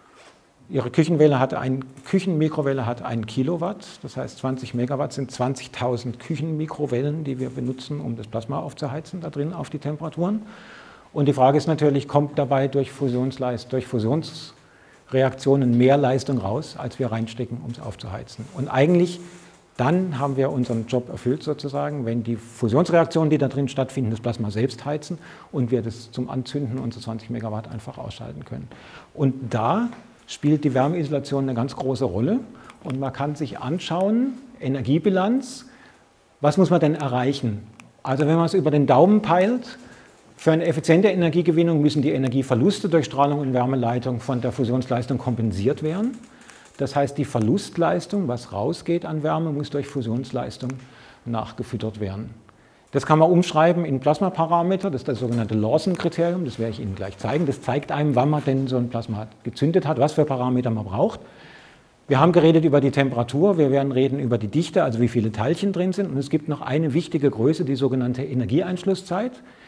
[SPEAKER 2] Ihre Küchenwelle hat ein, Küchenmikrowelle hat ein Kilowatt, das heißt zwanzig Megawatt sind zwanzigtausend Küchenmikrowellen, die wir benutzen, um das Plasma aufzuheizen, da drin auf die Temperaturen. Und die Frage ist natürlich, kommt dabei durch, Fusionsleist, durch Fusionsreaktionen mehr Leistung raus, als wir reinstecken, um es aufzuheizen. Und eigentlich dann haben wir unseren Job erfüllt sozusagen, wenn die Fusionsreaktionen, die da drin stattfinden, das Plasma selbst heizen und wir das zum Anzünden unserer zwanzig Megawatt einfach ausschalten können. Und da spielt die Wärmeisolation eine ganz große Rolle und man kann sich anschauen, Energiebilanz, was muss man denn erreichen? Also wenn man es über den Daumen peilt, für eine effiziente Energiegewinnung müssen die Energieverluste durch Strahlung und Wärmeleitung von der Fusionsleistung kompensiert werden. Das heißt, die Verlustleistung, was rausgeht an Wärme, muss durch Fusionsleistung nachgefüttert werden. Das kann man umschreiben in Plasmaparameter, das ist das sogenannte Lawson-Kriterium, das werde ich Ihnen gleich zeigen. Das zeigt einem, wann man denn so ein Plasma gezündet hat, was für Parameter man braucht. Wir haben geredet über die Temperatur, wir werden reden über die Dichte, also wie viele Teilchen drin sind. Und es gibt noch eine wichtige Größe, die sogenannte Energieeinschlusszeit.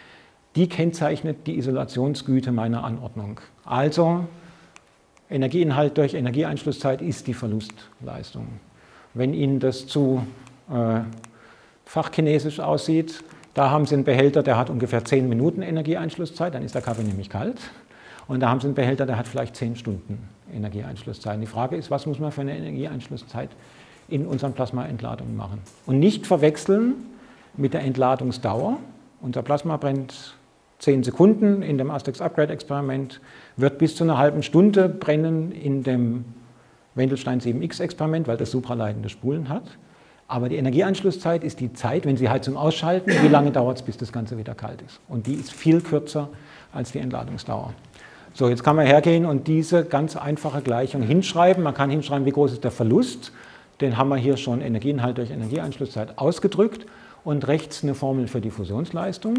[SPEAKER 2] Die kennzeichnet die Isolationsgüte meiner Anordnung. Also Energieinhalt durch Energieeinschlusszeit ist die Verlustleistung. Wenn Ihnen das zu äh, fachchinesisch aussieht, da haben Sie einen Behälter, der hat ungefähr zehn Minuten Energieeinschlusszeit, dann ist der Kaffee nämlich kalt. Und da haben Sie einen Behälter, der hat vielleicht zehn Stunden Energieeinschlusszeit. Die Frage ist, was muss man für eine Energieeinschlusszeit in unseren Plasmaentladungen machen? Und nicht verwechseln mit der Entladungsdauer. Unser Plasma brennt zehn Sekunden in dem Astex Upgrade Experiment, wird bis zu einer halben Stunde brennen in dem Wendelstein sieben X Experiment, weil das supraleitende Spulen hat. Aber die Energieanschlusszeit ist die Zeit, wenn Sie Heizung ausschalten, wie lange dauert es, bis das Ganze wieder kalt ist. Und die ist viel kürzer als die Entladungsdauer. So, jetzt kann man hergehen und diese ganz einfache Gleichung hinschreiben. Man kann hinschreiben, wie groß ist der Verlust. Den haben wir hier schon Energieinhalt durch Energieanschlusszeit ausgedrückt. Und rechts eine Formel für die Fusionsleistung.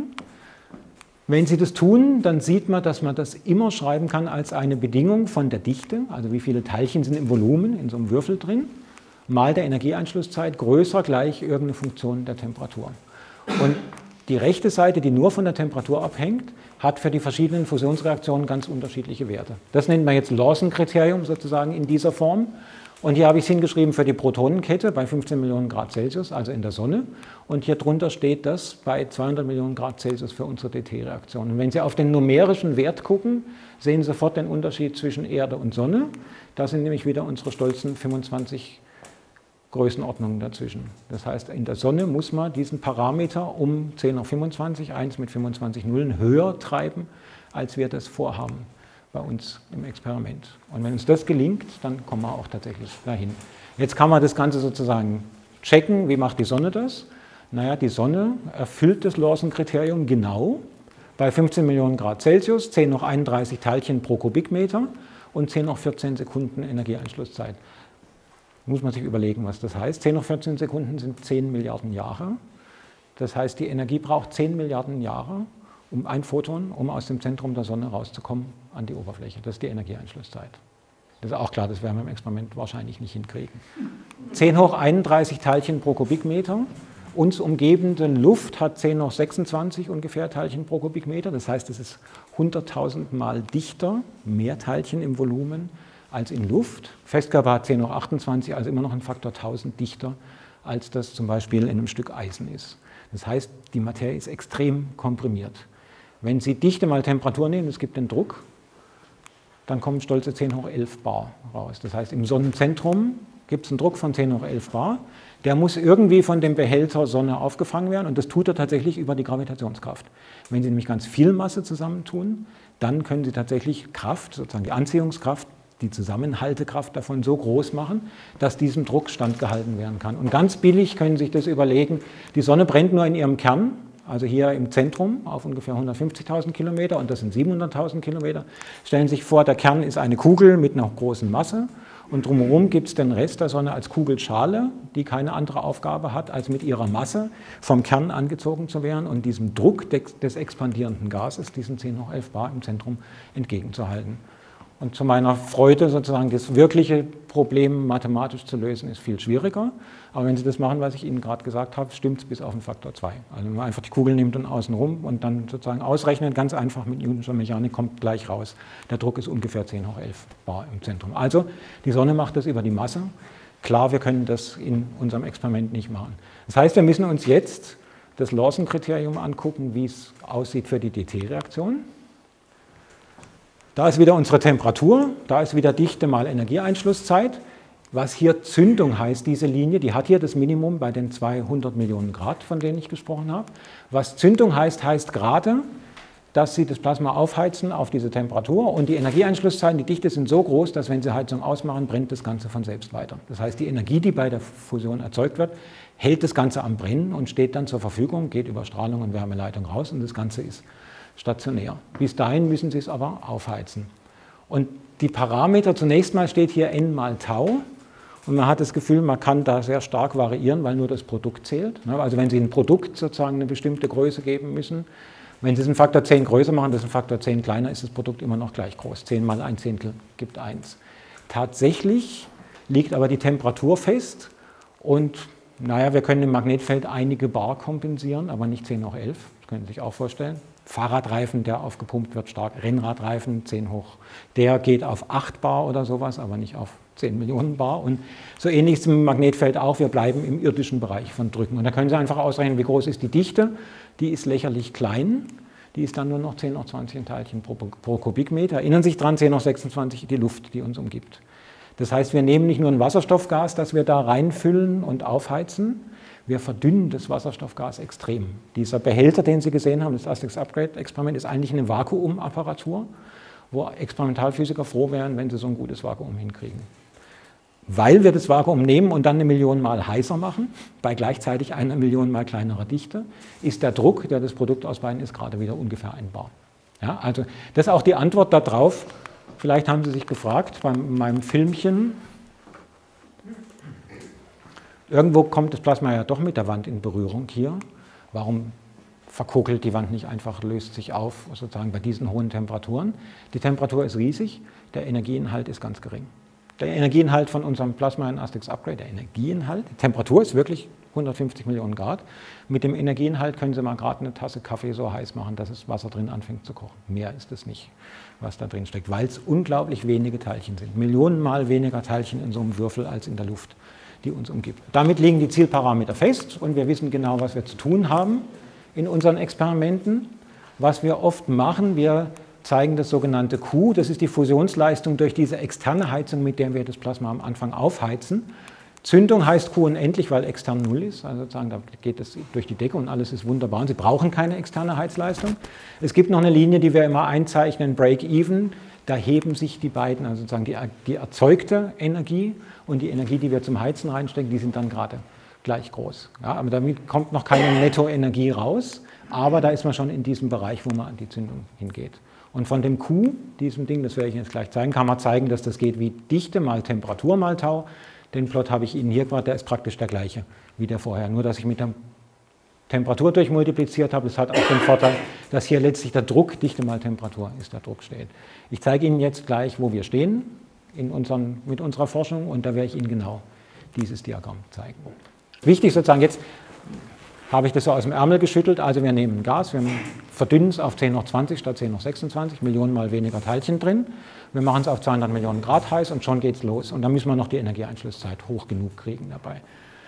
[SPEAKER 2] Wenn Sie das tun, dann sieht man, dass man das immer schreiben kann als eine Bedingung von der Dichte, also wie viele Teilchen sind im Volumen, in so einem Würfel drin, mal der Energieeinschlusszeit größer gleich irgendeine Funktion der Temperatur. Und die rechte Seite, die nur von der Temperatur abhängt, hat für die verschiedenen Fusionsreaktionen ganz unterschiedliche Werte. Das nennt man jetzt Lawson-Kriterium sozusagen in dieser Form. Und hier habe ich es hingeschrieben für die Protonenkette bei fünfzehn Millionen Grad Celsius, also in der Sonne. Und hier drunter steht das bei zweihundert Millionen Grad Celsius für unsere D T-Reaktion. Und wenn Sie auf den numerischen Wert gucken, sehen Sie sofort den Unterschied zwischen Erde und Sonne. Da sind nämlich wieder unsere stolzen fünfundzwanzig Größenordnungen dazwischen. Das heißt, in der Sonne muss man diesen Parameter um zehn hoch fünfundzwanzig, eins mit fünfundzwanzig Nullen, höher treiben, als wir das vorhaben bei uns im Experiment. Und wenn uns das gelingt, dann kommen wir auch tatsächlich dahin. Jetzt kann man das Ganze sozusagen checken. Wie macht die Sonne das? Naja, die Sonne erfüllt das Lawson-Kriterium genau bei fünfzehn Millionen Grad Celsius, zehn hoch einunddreißig Teilchen pro Kubikmeter und zehn hoch vierzehn Sekunden Energieeinschlusszeit. Muss man sich überlegen, was das heißt. zehn hoch vierzehn Sekunden sind zehn Milliarden Jahre. Das heißt, die Energie braucht zehn Milliarden Jahre, um ein Photon, um aus dem Zentrum der Sonne rauszukommen an die Oberfläche. Das ist die Energieeinschlusszeit. Das ist auch klar, das werden wir im Experiment wahrscheinlich nicht hinkriegen. zehn hoch einunddreißig Teilchen pro Kubikmeter. Uns umgebende Luft hat zehn hoch sechsundzwanzig ungefähr Teilchen pro Kubikmeter. Das heißt, es ist hunderttausend Mal dichter, mehr Teilchen im Volumen als in Luft. Festkörper hat zehn hoch achtundzwanzig, also immer noch ein Faktor tausend dichter, als das zum Beispiel in einem Stück Eisen ist. Das heißt, die Materie ist extrem komprimiert. Wenn Sie Dichte mal Temperatur nehmen, es gibt den Druck, dann kommen stolze zehn hoch elf Bar raus. Das heißt, im Sonnenzentrum gibt es einen Druck von zehn hoch elf Bar. Der muss irgendwie von dem Behälter Sonne aufgefangen werden und das tut er tatsächlich über die Gravitationskraft. Wenn Sie nämlich ganz viel Masse zusammentun, dann können Sie tatsächlich Kraft, sozusagen die Anziehungskraft, die Zusammenhaltekraft davon so groß machen, dass diesem Druck standgehalten werden kann. Und ganz billig können Sie sich das überlegen, die Sonne brennt nur in ihrem Kern, also hier im Zentrum auf ungefähr hundertfünfzigtausend Kilometer und das sind siebenhunderttausend Kilometer. Stellen Sie sich vor, der Kern ist eine Kugel mit einer großen Masse Und drumherum gibt es den Rest der Sonne als Kugelschale, die keine andere Aufgabe hat, als mit ihrer Masse vom Kern angezogen zu werden und diesem Druck des, des expandierenden Gases, diesen zehn hoch elf bar im Zentrum, entgegenzuhalten. Und zu meiner Freude sozusagen das wirkliche Problem mathematisch zu lösen, ist viel schwieriger. Aber wenn Sie das machen, was ich Ihnen gerade gesagt habe, stimmt es bis auf den Faktor zwei. Also wenn man einfach die Kugel nimmt und außen rum und dann sozusagen ausrechnet, ganz einfach mit Newtonscher Mechanik, kommt gleich raus. Der Druck ist ungefähr zehn hoch elf bar im Zentrum. Also die Sonne macht das über die Masse. Klar, wir können das in unserem Experiment nicht machen. Das heißt, wir müssen uns jetzt das Lawson-Kriterium angucken, wie es aussieht für die D T-Reaktion. Da ist wieder unsere Temperatur, da ist wieder Dichte mal Energieeinschlusszeit. Was hier Zündung heißt, diese Linie, die hat hier das Minimum bei den zweihundert Millionen Grad, von denen ich gesprochen habe. Was Zündung heißt, heißt gerade, dass Sie das Plasma aufheizen auf diese Temperatur und die Energieeinschlusszeiten, die Dichte sind so groß, dass wenn Sie Heizung ausmachen, brennt das Ganze von selbst weiter. Das heißt, die Energie, die bei der Fusion erzeugt wird, hält das Ganze am Brennen und steht dann zur Verfügung, geht über Strahlung und Wärmeleitung raus und das Ganze ist stationär. Bis dahin müssen Sie es aber aufheizen. Und die Parameter, zunächst mal steht hier n mal Tau und man hat das Gefühl, man kann da sehr stark variieren, weil nur das Produkt zählt. Also wenn Sie ein Produkt sozusagen eine bestimmte Größe geben müssen, wenn Sie es einen Faktor zehn größer machen, das ist ein Faktor zehn kleiner, ist das Produkt immer noch gleich groß. zehn mal ein Zehntel gibt eins. Tatsächlich liegt aber die Temperatur fest und naja, wir können im Magnetfeld einige Bar kompensieren, aber nicht zehn hoch elf, das können Sie sich auch vorstellen. Fahrradreifen, der aufgepumpt wird, stark. Rennradreifen, zehn hoch. Der geht auf acht Bar oder sowas, aber nicht auf zehn Millionen Bar. Und so ähnlich ist es im Magnetfeld auch. Wir bleiben im irdischen Bereich von Drücken. Und da können Sie einfach ausrechnen, wie groß ist die Dichte. Die ist lächerlich klein. Die ist dann nur noch zehn hoch zwanzig Teilchen pro, pro Kubikmeter. Erinnern Sie sich dran, zehn hoch sechsundzwanzig die Luft, die uns umgibt. Das heißt, wir nehmen nicht nur ein Wasserstoffgas, das wir da reinfüllen und aufheizen, wir verdünnen das Wasserstoffgas extrem. Dieser Behälter, den Sie gesehen haben, das Asterix Upgrade-Experiment, ist eigentlich eine Vakuumapparatur, wo Experimentalphysiker froh wären, wenn sie so ein gutes Vakuum hinkriegen. Weil wir das Vakuum nehmen und dann eine Million Mal heißer machen, bei gleichzeitig einer Million Mal kleinerer Dichte, ist der Druck, der das Produkt ausbeiden, ist gerade wieder ungefähr ein Bar. Ja, also das ist auch die Antwort darauf. Vielleicht haben Sie sich gefragt, bei meinem Filmchen, irgendwo kommt das Plasma ja doch mit der Wand in Berührung hier. Warum verkokelt die Wand nicht einfach, löst sich auf, sozusagen bei diesen hohen Temperaturen? Die Temperatur ist riesig, der Energieinhalt ist ganz gering. Der Energieinhalt von unserem Plasma in Asterix Upgrade, der Energieinhalt, die Temperatur ist wirklich hundertfünfzig Millionen Grad. Mit dem Energieinhalt können Sie mal gerade eine Tasse Kaffee so heiß machen, dass das Wasser drin anfängt zu kochen. Mehr ist es nicht, was da drin steckt, weil es unglaublich wenige Teilchen sind. Millionenmal weniger Teilchen in so einem Würfel als in der Luft, die uns umgibt. Damit liegen die Zielparameter fest und wir wissen genau, was wir zu tun haben in unseren Experimenten. Was wir oft machen, wir zeigen das sogenannte Q, das ist die Fusionsleistung durch diese externe Heizung, mit der wir das Plasma am Anfang aufheizen. Zündung heißt Q unendlich, weil extern null ist, also sozusagen, da geht es durch die Decke und alles ist wunderbar und Sie brauchen keine externe Heizleistung. Es gibt noch eine Linie, die wir immer einzeichnen, Break-Even, da heben sich die beiden, also sozusagen die, die erzeugte Energie und die Energie, die wir zum Heizen reinstecken, die sind dann gerade gleich groß. Ja, aber damit kommt noch keine Nettoenergie raus, aber da ist man schon in diesem Bereich, wo man an die Zündung hingeht. Und von dem Q, diesem Ding, das werde ich Ihnen jetzt gleich zeigen, kann man zeigen, dass das geht wie Dichte mal Temperatur mal Tau. Den Plot habe ich Ihnen hier gerade, der ist praktisch der gleiche wie der vorher, nur dass ich mit der Temperatur durchmultipliziert habe. Das hat auch den Vorteil, dass hier letztlich der Druck, Dichte mal Temperatur, ist der Druck steht. Ich zeige Ihnen jetzt gleich, wo wir stehen in unseren, mit unserer Forschung und da werde ich Ihnen genau dieses Diagramm zeigen. Wichtig sozusagen, jetzt habe ich das so aus dem Ärmel geschüttelt, also wir nehmen Gas, wir verdünnen es auf zehn hoch zwanzig statt zehn hoch sechsundzwanzig, Millionen mal weniger Teilchen drin. Wir machen es auf zweihundert Millionen Grad heiß und schon geht es los. Und dann müssen wir noch die Energieeinschlusszeit hoch genug kriegen dabei.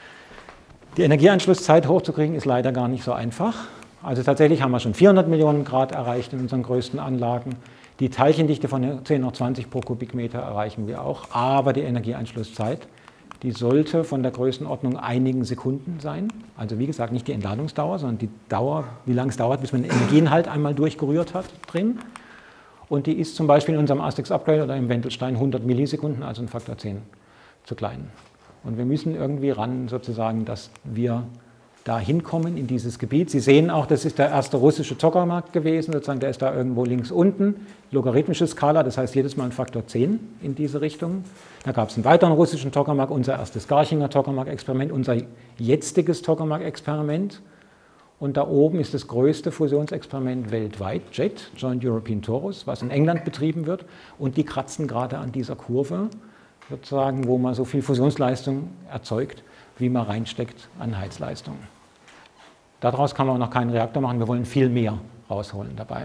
[SPEAKER 2] Die Energieeinschlusszeit hochzukriegen ist leider gar nicht so einfach. Also tatsächlich haben wir schon vierhundert Millionen Grad erreicht in unseren größten Anlagen. Die Teilchendichte von zehn hoch zwanzig pro Kubikmeter erreichen wir auch. Aber die Energieeinschlusszeit, die sollte von der Größenordnung einigen Sekunden sein. Also wie gesagt, nicht die Entladungsdauer, sondern die Dauer, wie lange es dauert, bis man den Energieinhalt einmal durchgerührt hat drin. Und die ist zum Beispiel in unserem Asterix Upgrade oder im Wendelstein hundert Millisekunden, also ein Faktor zehn zu klein. Und wir müssen irgendwie ran, sozusagen, dass wir da hinkommen in dieses Gebiet. Sie sehen auch, das ist der erste russische Tokamak gewesen, sozusagen, der ist da irgendwo links unten, logarithmische Skala, das heißt jedes Mal ein Faktor zehn in diese Richtung. Da gab es einen weiteren russischen Tokamak, unser erstes Garchinger Tokamak-Experiment, unser jetziges Tokamak-Experiment. Und da oben ist das größte Fusionsexperiment weltweit, JET, Joint European Torus, was in England betrieben wird. Und die kratzen gerade an dieser Kurve, sozusagen, wo man so viel Fusionsleistung erzeugt, wie man reinsteckt an Heizleistung. Daraus kann man noch keinen Reaktor machen, wir wollen viel mehr rausholen dabei.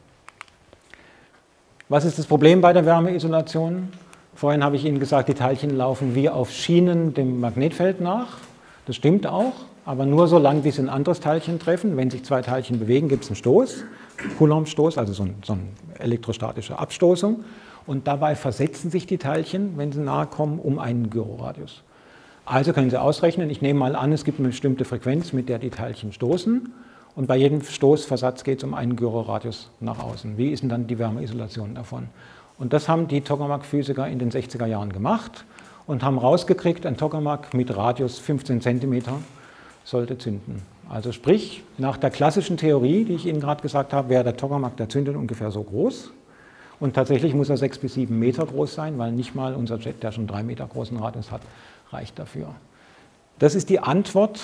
[SPEAKER 2] Was ist das Problem bei der Wärmeisolation? Vorhin habe ich Ihnen gesagt, die Teilchen laufen wie auf Schienen dem Magnetfeld nach. Das stimmt auch, aber nur so lange, wie sie ein anderes Teilchen treffen. Wenn sich zwei Teilchen bewegen, gibt es einen Stoß, Coulomb-Stoß, also so, ein, so eine elektrostatische Abstoßung. Und dabei versetzen sich die Teilchen, wenn sie nahe kommen, um einen Gyroradius. Also können Sie ausrechnen, ich nehme mal an, es gibt eine bestimmte Frequenz, mit der die Teilchen stoßen. Und bei jedem Stoßversatz geht es um einen Gyroradius nach außen. Wie ist denn dann die Wärmeisolation davon? Und das haben die Tokamak-Physiker in den sechziger Jahren gemacht und haben rausgekriegt, ein Tokamak mit Radius fünfzehn Zentimeter sollte zünden. Also sprich, nach der klassischen Theorie, die ich Ihnen gerade gesagt habe, wäre der Tokamak, der zündet, ungefähr so groß. Und tatsächlich muss er sechs bis sieben Meter groß sein, weil nicht mal unser Jet, der schon drei Meter großen Radius hat, reicht dafür. Das ist die Antwort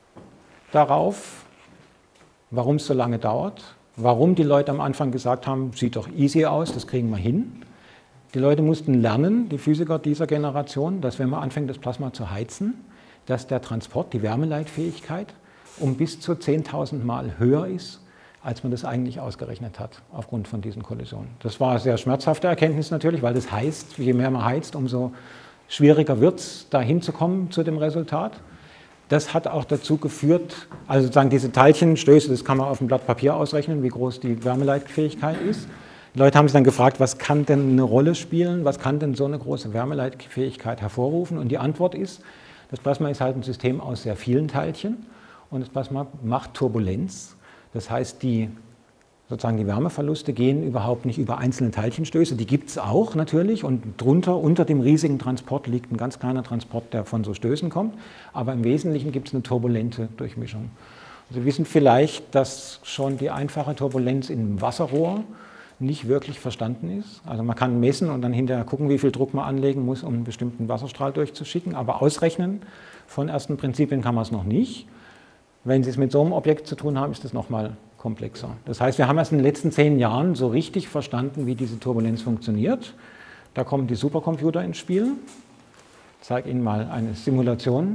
[SPEAKER 2] darauf, warum es so lange dauert, warum die Leute am Anfang gesagt haben, sieht doch easy aus, das kriegen wir hin. Die Leute mussten lernen, die Physiker dieser Generation, dass wenn man anfängt, das Plasma zu heizen, dass der Transport, die Wärmeleitfähigkeit, um bis zu zehntausend Mal höher ist, als man das eigentlich ausgerechnet hat, aufgrund von diesen Kollisionen. Das war eine sehr schmerzhafte Erkenntnis natürlich, weil das heißt, je mehr man heizt, umso schwieriger wird es, da hinzukommen zu dem Resultat. Das hat auch dazu geführt, also sozusagen diese Teilchenstöße, das kann man auf dem Blatt Papier ausrechnen, wie groß die Wärmeleitfähigkeit ist. Die Leute haben sich dann gefragt, was kann denn eine Rolle spielen, was kann denn so eine große Wärmeleitfähigkeit hervorrufen? Und die Antwort ist, das Plasma ist halt ein System aus sehr vielen Teilchen und das Plasma macht Turbulenz. Das heißt, die, sozusagen die Wärmeverluste gehen überhaupt nicht über einzelne Teilchenstöße, die gibt es auch natürlich und drunter, unter dem riesigen Transport liegt ein ganz kleiner Transport, der von so Stößen kommt, aber im Wesentlichen gibt es eine turbulente Durchmischung. Sie wissen vielleicht, dass schon die einfache Turbulenz im Wasserrohr nicht wirklich verstanden ist. Also man kann messen und dann hinterher gucken, wie viel Druck man anlegen muss, um einen bestimmten Wasserstrahl durchzuschicken, aber ausrechnen von ersten Prinzipien kann man es noch nicht. Wenn Sie es mit so einem Objekt zu tun haben, ist das nochmal komplexer. Das heißt, wir haben erst in den letzten zehn Jahren so richtig verstanden, wie diese Turbulenz funktioniert. Da kommen die Supercomputer ins Spiel. Ich zeige Ihnen mal eine Simulation.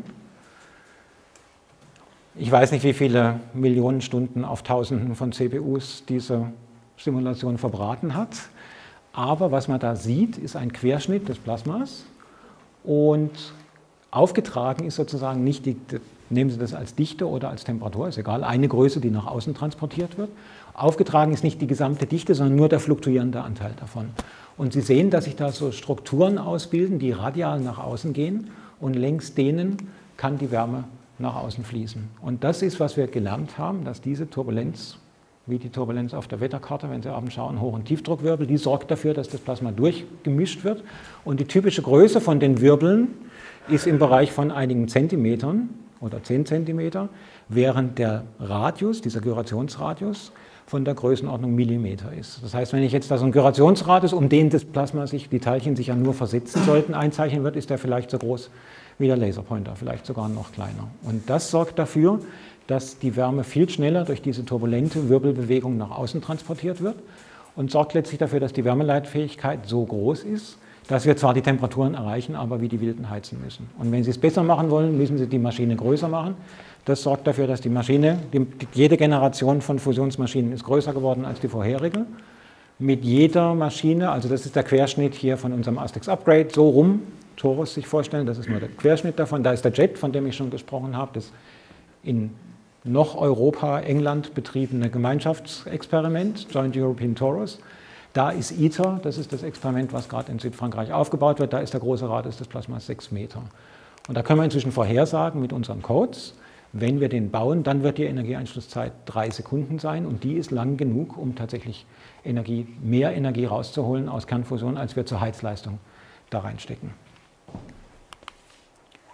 [SPEAKER 2] Ich weiß nicht, wie viele Millionen Stunden auf Tausenden von C P Us diese Simulation verbraten hat. Aber was man da sieht, ist ein Querschnitt des Plasmas. Und aufgetragen ist sozusagen nicht die, nehmen Sie das als Dichte oder als Temperatur, ist egal, eine Größe, die nach außen transportiert wird. Aufgetragen ist nicht die gesamte Dichte, sondern nur der fluktuierende Anteil davon. Und Sie sehen, dass sich da so Strukturen ausbilden, die radial nach außen gehen und längs denen kann die Wärme nach außen fließen. Und das ist, was wir gelernt haben, dass diese Turbulenz, wie die Turbulenz auf der Wetterkarte, wenn Sie abends schauen, Hoch- und Tiefdruckwirbel, die sorgt dafür, dass das Plasma durchgemischt wird. Und die typische Größe von den Wirbeln ist im Bereich von einigen Zentimetern oder zehn Zentimeter, während der Radius, dieser Gyrationsradius, von der Größenordnung Millimeter ist. Das heißt, wenn ich jetzt da so einen Gyrationsradius, um den das Plasma sich, die Teilchen sich ja nur versetzen sollten, einzeichnen wird, ist der vielleicht so groß wie der Laserpointer, vielleicht sogar noch kleiner. Und das sorgt dafür, dass die Wärme viel schneller durch diese turbulente Wirbelbewegung nach außen transportiert wird und sorgt letztlich dafür, dass die Wärmeleitfähigkeit so groß ist, dass wir zwar die Temperaturen erreichen, aber wie die Wilden heizen müssen. Und wenn Sie es besser machen wollen, müssen Sie die Maschine größer machen. Das sorgt dafür, dass die Maschine, die, jede Generation von Fusionsmaschinen ist größer geworden als die vorherige. Mit jeder Maschine, also das ist der Querschnitt hier von unserem Astex Upgrade, so rum, Torus sich vorstellen, das ist nur der Querschnitt davon. Da ist der Jet, von dem ich schon gesprochen habe, das in noch Europa, England betriebene Gemeinschaftsexperiment, Joint European Torus. Da ist ITER, das ist das Experiment, was gerade in Südfrankreich aufgebaut wird, da ist der große Radius des Plasmas sechs Meter. Und da können wir inzwischen vorhersagen mit unseren Codes, wenn wir den bauen, dann wird die Energieeinschlusszeit drei Sekunden sein und die ist lang genug, um tatsächlich Energie, mehr Energie rauszuholen aus Kernfusion, als wir zur Heizleistung da reinstecken.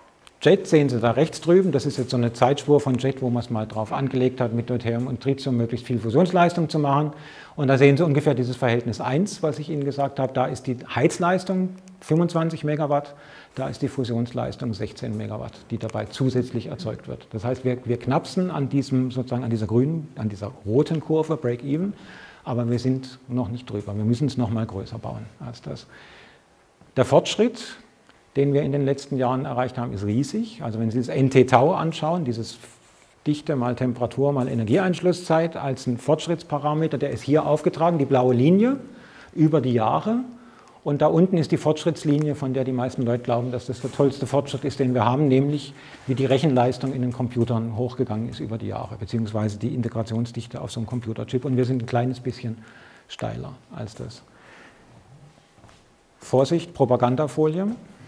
[SPEAKER 2] Jet sehen Sie da rechts drüben, das ist jetzt so eine Zeitspur von Jet, wo man es mal drauf angelegt hat, mit Deuterium und Tritium möglichst viel Fusionsleistung zu machen. Und da sehen Sie ungefähr dieses Verhältnis eins, was ich Ihnen gesagt habe. Da ist die Heizleistung fünfundzwanzig Megawatt, da ist die Fusionsleistung sechzehn Megawatt, die dabei zusätzlich erzeugt wird. Das heißt, wir, wir knapsen an, diesem, sozusagen an dieser grünen, an dieser roten Kurve, Break-Even, aber wir sind noch nicht drüber. Wir müssen es noch mal größer bauen als das. Der Fortschritt, den wir in den letzten Jahren erreicht haben, ist riesig. Also wenn Sie das N T-Tau anschauen, dieses Dichte mal Temperatur mal Energieeinschlusszeit als ein Fortschrittsparameter, der ist hier aufgetragen, die blaue Linie über die Jahre. Und da unten ist die Fortschrittslinie, von der die meisten Leute glauben, dass das der tollste Fortschritt ist, den wir haben, nämlich wie die Rechenleistung in den Computern hochgegangen ist über die Jahre, beziehungsweise die Integrationsdichte auf so einem Computerchip. Und wir sind ein kleines bisschen steiler als das. Vorsicht, Propagandafolie.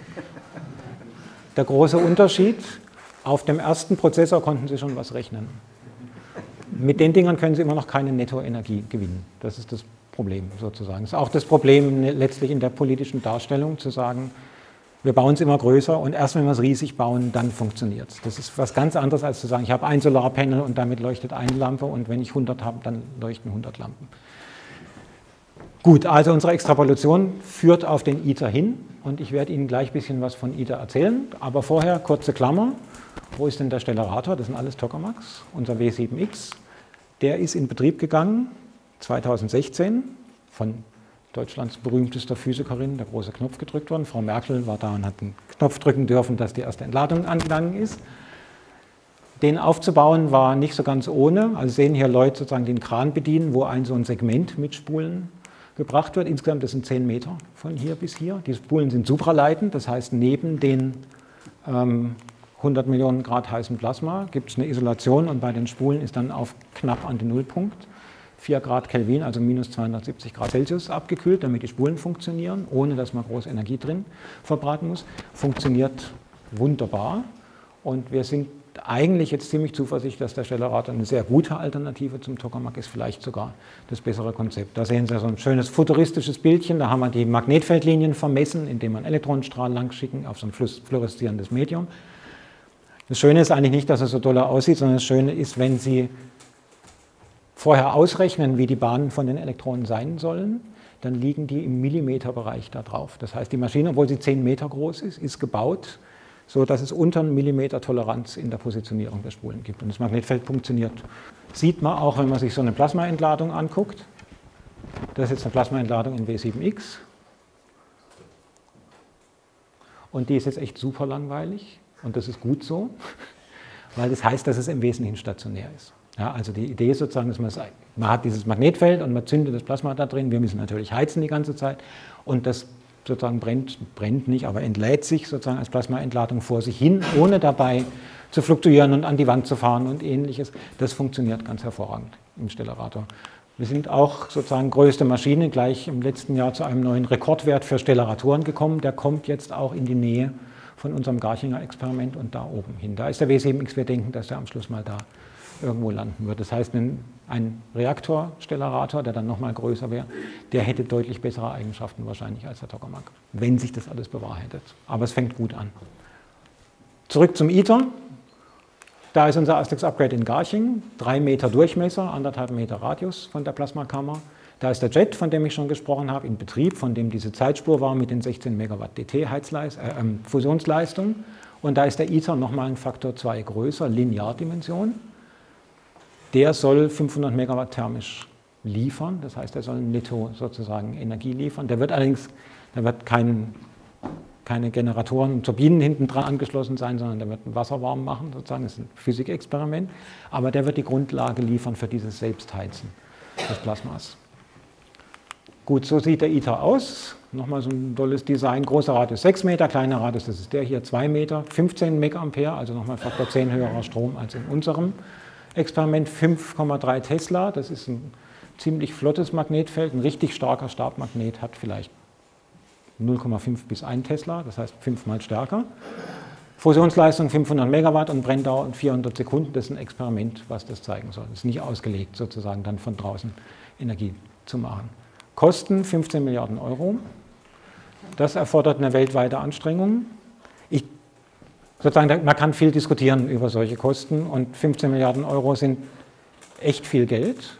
[SPEAKER 2] Der große Unterschied, auf dem ersten Prozessor konnten Sie schon was rechnen. Mit den Dingern können Sie immer noch keine Nettoenergie gewinnen. Das ist das Problem sozusagen. Das ist auch das Problem letztlich in der politischen Darstellung, zu sagen, wir bauen es immer größer und erst wenn wir es riesig bauen, dann funktioniert es. Das ist was ganz anderes, als zu sagen, ich habe ein Solarpanel und damit leuchtet eine Lampe und wenn ich hundert habe, dann leuchten hundert Lampen. Gut, also unsere Extrapolation führt auf den ITER hin und ich werde Ihnen gleich ein bisschen was von ITER erzählen, aber vorher kurze Klammer. Wo ist denn der Stellarator? Das sind alles Tokamaks, unser W sieben X. Der ist in Betrieb gegangen zweitausendsechzehn von Deutschlands berühmtester Physikerin, der große Knopf gedrückt worden. Frau Merkel war da und hat den Knopf drücken dürfen, dass die erste Entladung angegangen ist. Den aufzubauen war nicht so ganz ohne. Also sehen hier Leute sozusagen den Kran bedienen, wo ein so ein Segment mit Spulen gebracht wird. Insgesamt das sind zehn Meter von hier bis hier. Die Spulen sind supraleitend, das heißt neben den ähm, hundert Millionen Grad heißem Plasma gibt es eine Isolation und bei den Spulen ist dann auf knapp an den Nullpunkt vier Grad Kelvin, also minus zweihundertsiebzig Grad Celsius abgekühlt, damit die Spulen funktionieren, ohne dass man große Energie drin verbraten muss. Funktioniert wunderbar und wir sind eigentlich jetzt ziemlich zuversichtlich, dass der Stellarator eine sehr gute Alternative zum Tokamak ist, vielleicht sogar das bessere Konzept. Da sehen Sie so ein schönes futuristisches Bildchen, da haben wir die Magnetfeldlinien vermessen, indem wir einen Elektronenstrahl lang schicken auf so ein fluoreszierendes Medium. Das Schöne ist eigentlich nicht, dass es so doll aussieht, sondern das Schöne ist, wenn Sie vorher ausrechnen, wie die Bahnen von den Elektronen sein sollen, dann liegen die im Millimeterbereich da drauf. Das heißt, die Maschine, obwohl sie zehn Meter groß ist, ist gebaut, so dass es unter einen Millimeter Toleranz in der Positionierung der Spulen gibt. Und das Magnetfeld funktioniert. Sieht man auch, wenn man sich so eine Plasmaentladung anguckt. Das ist jetzt eine Plasmaentladung in W sieben X. Und die ist jetzt echt super langweilig. Und das ist gut so, weil das heißt, dass es im Wesentlichen stationär ist. Ja, also die Idee ist sozusagen, dass man, es, man hat dieses Magnetfeld und man zündet das Plasma da drin. Wir müssen natürlich heizen die ganze Zeit. Und das sozusagen brennt, brennt nicht, aber entlädt sich sozusagen als Plasmaentladung vor sich hin, ohne dabei zu fluktuieren und an die Wand zu fahren und Ähnliches. Das funktioniert ganz hervorragend im Stellarator. Wir sind auch sozusagen größte Maschine, gleich im letzten Jahr zu einem neuen Rekordwert für Stellaratoren gekommen. Der kommt jetzt auch in die Nähe von unserem Garchinger Experiment und da oben hin. Da ist der W sieben X, wir denken, dass der am Schluss mal da irgendwo landen wird. Das heißt, ein, ein Reaktorstellarator, der dann nochmal größer wäre, der hätte deutlich bessere Eigenschaften wahrscheinlich als der Tokamak, wenn sich das alles bewahrheitet. Aber es fängt gut an. Zurück zum ITER. Da ist unser Astex Upgrade in Garching, drei Meter Durchmesser, anderthalb Meter Radius von der Plasmakammer. Da ist der Jet, von dem ich schon gesprochen habe, in Betrieb, von dem diese Zeitspur war mit den sechzehn Megawatt D T Heizleist, äh, Fusionsleistung. Und da ist der ITER nochmal ein Faktor zwei größer, Lineardimension. Der soll fünfhundert Megawatt thermisch liefern, das heißt, er soll netto sozusagen Energie liefern. Der wird allerdings, da wird kein, keine Generatoren und Turbinen hinten dran angeschlossen sein, sondern der wird Wasser warm machen, sozusagen, das ist ein Physikexperiment. Aber der wird die Grundlage liefern für dieses Selbstheizen des Plasmas. Gut, so sieht der ITER aus. Nochmal so ein tolles Design. Großer Radius sechs Meter, kleiner Radius, das ist der hier, zwei Meter, fünfzehn Megampere, also nochmal Faktor zehn höherer Strom als in unserem Experiment. fünf Komma drei Tesla, das ist ein ziemlich flottes Magnetfeld. Ein richtig starker Stabmagnet hat vielleicht null Komma fünf bis ein Tesla, das heißt fünfmal stärker. Fusionsleistung fünfhundert Megawatt und Brenndauer vierhundert Sekunden. Das ist ein Experiment, was das zeigen soll. Das ist nicht ausgelegt, sozusagen dann von draußen Energie zu machen. Kosten fünfzehn Milliarden Euro. Das erfordert eine weltweite Anstrengung. Ich sozusagen, man kann viel diskutieren über solche Kosten und fünfzehn Milliarden Euro sind echt viel Geld.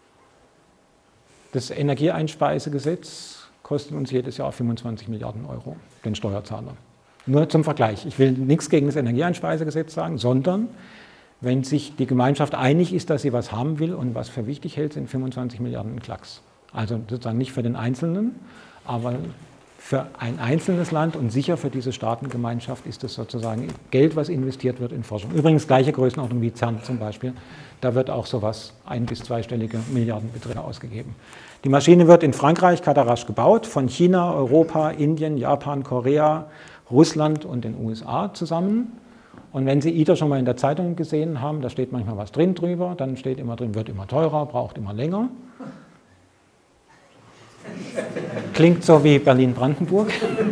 [SPEAKER 2] Das Energieeinspeisegesetz kostet uns jedes Jahr fünfundzwanzig Milliarden Euro, den Steuerzahler. Nur zum Vergleich. Ich will nichts gegen das Energieeinspeisegesetz sagen, sondern wenn sich die Gemeinschaft einig ist, dass sie was haben will und was für wichtig hält, sind fünfundzwanzig Milliarden ein Klacks. Also sozusagen nicht für den Einzelnen, aber für ein einzelnes Land und sicher für diese Staatengemeinschaft ist das sozusagen Geld, was investiert wird in Forschung. Übrigens gleiche Größenordnung wie CERN zum Beispiel. Da wird auch sowas, ein- bis zweistellige Milliardenbeträge ausgegeben. Die Maschine wird in Frankreich, Cadarache, gebaut, von China, Europa, Indien, Japan, Korea, Russland und den U S A zusammen. Und wenn Sie ITER schon mal in der Zeitung gesehen haben, da steht manchmal was drin drüber, dann steht immer drin, wird immer teurer, braucht immer länger. Klingt so wie Berlin-Brandenburg.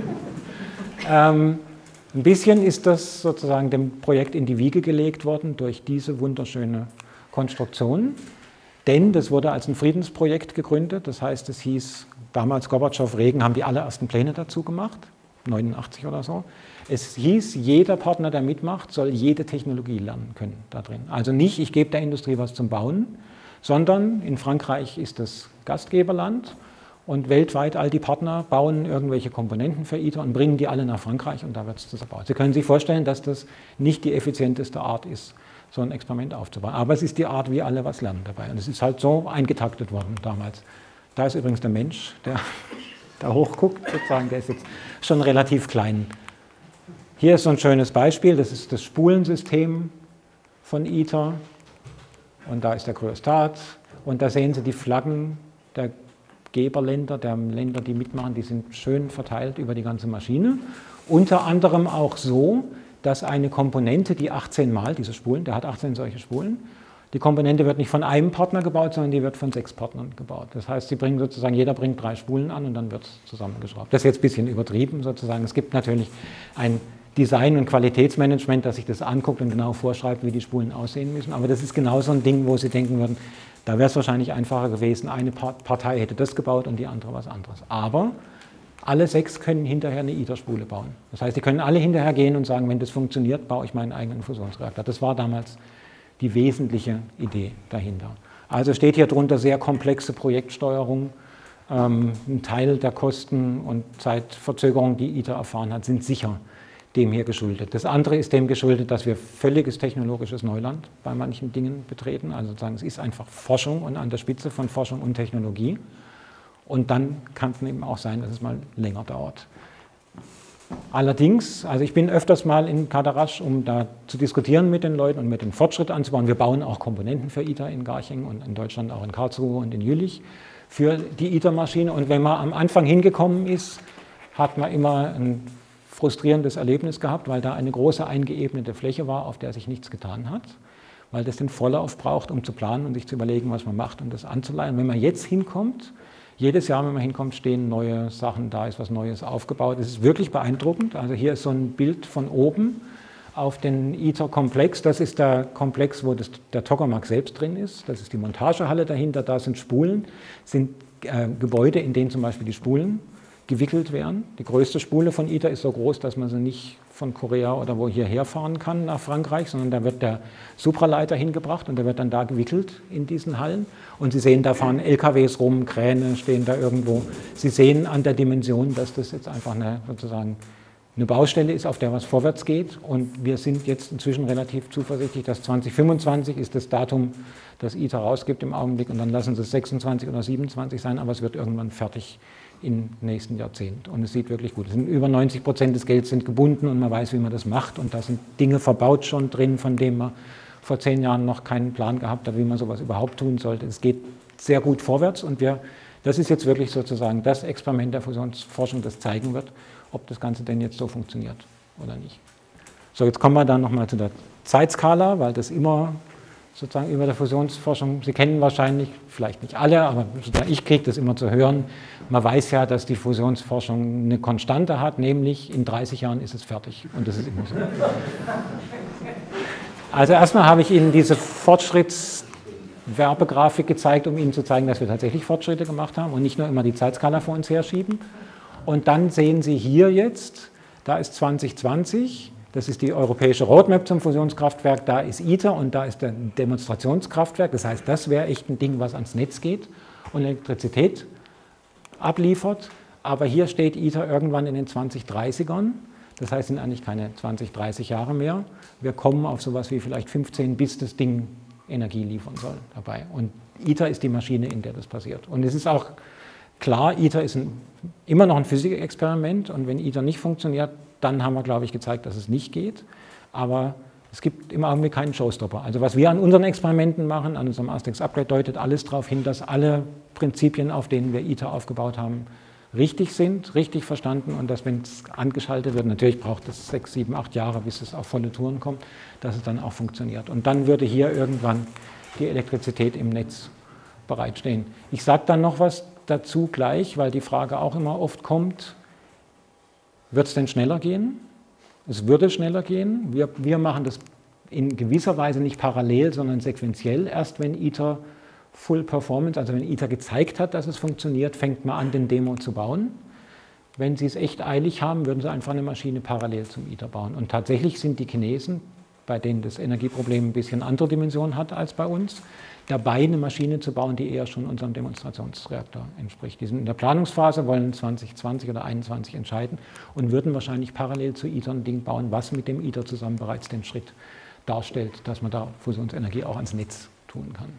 [SPEAKER 2] ähm, ein bisschen ist das sozusagen dem Projekt in die Wiege gelegt worden durch diese wunderschöne Konstruktion. Denn das wurde als ein Friedensprojekt gegründet. Das heißt, es hieß, damals Gorbatschow, Reagan haben die allerersten Pläne dazu gemacht, neunundachtzig oder so. Es hieß, jeder Partner, der mitmacht, soll jede Technologie lernen können da drin. Also nicht, ich gebe der Industrie was zum Bauen, sondern in Frankreich ist das Gastgeberland und weltweit all die Partner bauen irgendwelche Komponenten für ITER und bringen die alle nach Frankreich und da wird es zusammengebaut. Sie können sich vorstellen, dass das nicht die effizienteste Art ist, so ein Experiment aufzubauen. Aber es ist die Art, wie alle was lernen dabei. Und es ist halt so eingetaktet worden damals. Da ist übrigens der Mensch, der da hochguckt, sozusagen, der ist jetzt schon relativ klein. Hier ist so ein schönes Beispiel, das ist das Spulensystem von ITER. Und da ist der Kryostat. Und da sehen Sie die Flaggen der Geberländer, der Länder, die mitmachen, die sind schön verteilt über die ganze Maschine. Unter anderem auch so, dass eine Komponente, die achtzehn Mal, diese Spulen, der hat achtzehn solche Spulen, die Komponente wird nicht von einem Partner gebaut, sondern die wird von sechs Partnern gebaut. Das heißt, sie bringen sozusagen, jeder bringt drei Spulen an und dann wird es zusammengeschraubt. Das ist jetzt ein bisschen übertrieben sozusagen. Es gibt natürlich ein Design- und Qualitätsmanagement, das sich das anguckt und genau vorschreibt, wie die Spulen aussehen müssen. Aber das ist genau so ein Ding, wo Sie denken würden, da wäre es wahrscheinlich einfacher gewesen, eine Partei hätte das gebaut und die andere was anderes. Aber alle sechs können hinterher eine ITER-Spule bauen. Das heißt, die können alle hinterher gehen und sagen, wenn das funktioniert, baue ich meinen eigenen Fusionsreaktor. Das war damals die wesentliche Idee dahinter. Also steht hier drunter sehr komplexe Projektsteuerung. Ähm, ein Teil der Kosten und Zeitverzögerungen, die ITER erfahren hat, sind sicher dem hier geschuldet. Das andere ist dem geschuldet, dass wir völliges technologisches Neuland bei manchen Dingen betreten. Also sozusagen, es ist einfach Forschung und an der Spitze von Forschung und Technologie. Und dann kann es eben auch sein, dass es mal länger dauert. Allerdings, also ich bin öfters mal in Cadarache, um da zu diskutieren mit den Leuten und mit dem Fortschritt anzubauen. Wir bauen auch Komponenten für ITER in Garching und in Deutschland auch in Karlsruhe und in Jülich für die ITER-Maschine. Und wenn man am Anfang hingekommen ist, hat man immer ein frustrierendes Erlebnis gehabt, weil da eine große eingeebnete Fläche war, auf der sich nichts getan hat, weil das den Vorlauf braucht, um zu planen und sich zu überlegen, was man macht und das anzuleihen. Wenn man jetzt hinkommt, jedes Jahr, wenn man hinkommt, stehen neue Sachen, da ist was Neues aufgebaut. Es ist wirklich beeindruckend. Also hier ist so ein Bild von oben auf den ITER-Komplex. Das ist der Komplex, wo das, der Tokamak selbst drin ist. Das ist die Montagehalle dahinter. Da sind Spulen, sind äh, Gebäude, in denen zum Beispiel die Spulen gewickelt werden. Die größte Spule von ITER ist so groß, dass man sie nicht von Korea oder wo hierher fahren kann nach Frankreich, sondern da wird der Supraleiter hingebracht und der wird dann da gewickelt in diesen Hallen. Und Sie sehen, da fahren L K Ws rum, Kräne stehen da irgendwo. Sie sehen an der Dimension, dass das jetzt einfach eine, sozusagen eine Baustelle ist, auf der was vorwärts geht. Und wir sind jetzt inzwischen relativ zuversichtlich, dass zwanzig fünfundzwanzig ist das Datum, das ITER rausgibt im Augenblick. Und dann lassen Sie es sechsundzwanzig oder siebenundzwanzig sein, aber es wird irgendwann fertig im nächsten Jahrzehnt. Und es sieht wirklich gut aus. Über neunzig Prozent des Geldes sind gebunden und man weiß, wie man das macht. Und da sind Dinge verbaut schon drin, von denen man vor zehn Jahren noch keinen Plan gehabt hat, wie man sowas überhaupt tun sollte. Es geht sehr gut vorwärts und wir, das ist jetzt wirklich sozusagen das Experiment der Fusionsforschung, das zeigen wird, ob das Ganze denn jetzt so funktioniert oder nicht. So, jetzt kommen wir dann nochmal zu der Zeitskala, weil das immer sozusagen über der Fusionsforschung, Sie kennen wahrscheinlich, vielleicht nicht alle, aber ich kriege das immer zu hören, man weiß ja, dass die Fusionsforschung eine Konstante hat, nämlich in dreißig Jahren ist es fertig und das ist immer so. Also erstmal habe ich Ihnen diese Fortschrittswerbegrafik gezeigt, um Ihnen zu zeigen, dass wir tatsächlich Fortschritte gemacht haben und nicht nur immer die Zeitskala vor uns herschieben. Und dann sehen Sie hier jetzt, da ist zwanzig zwanzig, Das ist die europäische Roadmap zum Fusionskraftwerk. Da ist ITER und da ist ein Demonstrationskraftwerk. Das heißt, das wäre echt ein Ding, was ans Netz geht und Elektrizität abliefert. Aber hier steht ITER irgendwann in den zwanzig dreißigern. Das heißt, es sind eigentlich keine zwanzig, dreißig Jahre mehr. Wir kommen auf sowas wie vielleicht fünfzehn, bis das Ding Energie liefern soll dabei. Und ITER ist die Maschine, in der das passiert. Und es ist auch klar, ITER ist ein, immer noch ein Physikexperiment. Und wenn ITER nicht funktioniert, dann haben wir, glaube ich, gezeigt, dass es nicht geht. Aber es gibt im Augenblick keinen Showstopper. Also was wir an unseren Experimenten machen, an unserem Asterix Upgrade, deutet alles darauf hin, dass alle Prinzipien, auf denen wir ITER aufgebaut haben, richtig sind, richtig verstanden und dass, wenn es angeschaltet wird, natürlich braucht es sechs, sieben, acht Jahre, bis es auf volle Touren kommt, dass es dann auch funktioniert. Und dann würde hier irgendwann die Elektrizität im Netz bereitstehen. Ich sage dann noch was dazu gleich, weil die Frage auch immer oft kommt, wird es denn schneller gehen? Es würde schneller gehen. Wir, wir machen das in gewisser Weise nicht parallel, sondern sequenziell. Erst wenn ITER Full Performance, also wenn ITER gezeigt hat, dass es funktioniert, fängt man an, den Demo zu bauen. Wenn Sie es echt eilig haben, würden Sie einfach eine Maschine parallel zum ITER bauen. Und tatsächlich sind die Chinesen, bei denen das Energieproblem ein bisschen andere Dimensionen hat als bei uns, dabei, eine Maschine zu bauen, die eher schon unserem Demonstrationsreaktor entspricht. Die sind in der Planungsphase, wollen zwanzig zwanzig oder einundzwanzig entscheiden und würden wahrscheinlich parallel zu ITER ein Ding bauen, was mit dem ITER zusammen bereits den Schritt darstellt, dass man da Fusionsenergie auch ans Netz tun kann.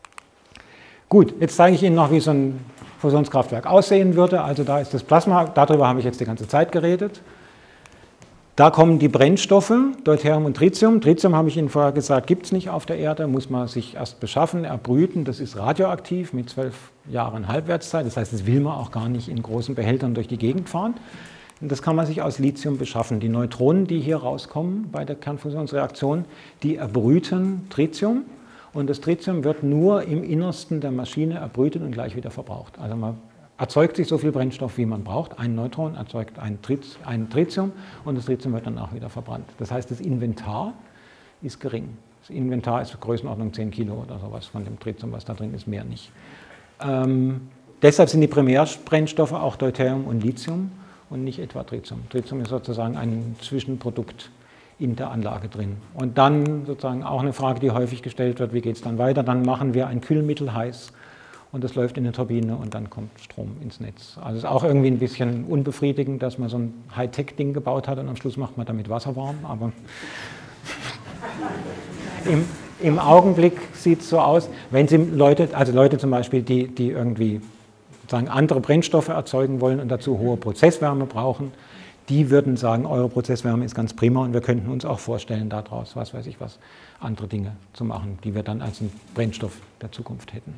[SPEAKER 2] Gut, jetzt zeige ich Ihnen noch, wie so ein Fusionskraftwerk aussehen würde. Also da ist das Plasma, darüber habe ich jetzt die ganze Zeit geredet. Da kommen die Brennstoffe, Deuterium und Tritium. Tritium, habe ich Ihnen vorher gesagt, gibt es nicht auf der Erde, muss man sich erst beschaffen, erbrüten. Das ist radioaktiv mit zwölf Jahren Halbwertszeit. Das heißt, das will man auch gar nicht in großen Behältern durch die Gegend fahren. Und das kann man sich aus Lithium beschaffen. Die Neutronen, die hier rauskommen bei der Kernfusionsreaktion, die erbrüten Tritium. Und das Tritium wird nur im Innersten der Maschine erbrütet und gleich wieder verbraucht. Also man erzeugt sich so viel Brennstoff, wie man braucht. Ein Neutron erzeugt ein, Trit ein Tritium und das Tritium wird dann auch wieder verbrannt. Das heißt, das Inventar ist gering. Das Inventar ist Größenordnung zehn Kilo oder sowas von dem Tritium, was da drin ist, mehr nicht. Ähm, deshalb sind die Primärbrennstoffe auch Deuterium und Lithium und nicht etwa Tritium. Tritium ist sozusagen ein Zwischenprodukt in der Anlage drin. Und dann sozusagen auch eine Frage, die häufig gestellt wird, wie geht es dann weiter? Dann machen wir ein Kühlmittel heiß und das läuft in eine Turbine und dann kommt Strom ins Netz. Also es ist auch irgendwie ein bisschen unbefriedigend, dass man so ein Hightech-Ding gebaut hat und am Schluss macht man damit Wasser warm, aber im, im Augenblick sieht es so aus, wenn Sie Leute, also Leute zum Beispiel, die, die irgendwie sozusagen andere Brennstoffe erzeugen wollen und dazu hohe Prozesswärme brauchen, die würden sagen, eure Prozesswärme ist ganz prima und wir könnten uns auch vorstellen, daraus, was weiß ich was, andere Dinge zu machen, die wir dann als einen Brennstoff der Zukunft hätten.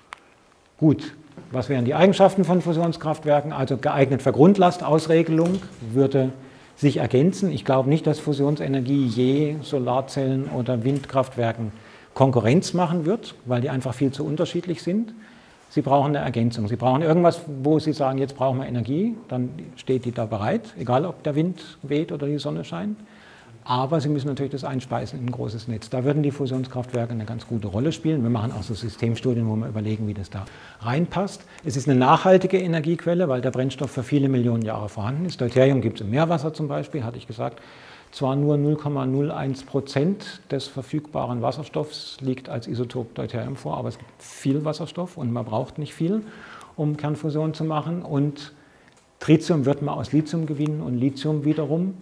[SPEAKER 2] Gut, was wären die Eigenschaften von Fusionskraftwerken? Also geeignet für Grundlastausregelung würde sich ergänzen. Ich glaube nicht, dass Fusionsenergie je Solarzellen oder Windkraftwerken Konkurrenz machen wird, weil die einfach viel zu unterschiedlich sind. Sie brauchen eine Ergänzung. Sie brauchen irgendwas, wo Sie sagen, jetzt brauchen wir Energie, dann steht die da bereit, egal ob der Wind weht oder die Sonne scheint. Aber Sie müssen natürlich das einspeisen in ein großes Netz. Da würden die Fusionskraftwerke eine ganz gute Rolle spielen. Wir machen auch so Systemstudien, wo wir überlegen, wie das da reinpasst. Es ist eine nachhaltige Energiequelle, weil der Brennstoff für viele Millionen Jahre vorhanden ist. Deuterium gibt es im Meerwasser zum Beispiel, hatte ich gesagt. Zwar nur null Komma null eins Prozent des verfügbaren Wasserstoffs liegt als Isotop Deuterium vor, aber es gibt viel Wasserstoff und man braucht nicht viel, um Kernfusion zu machen. Und Tritium wird man aus Lithium gewinnen und Lithium wiederum.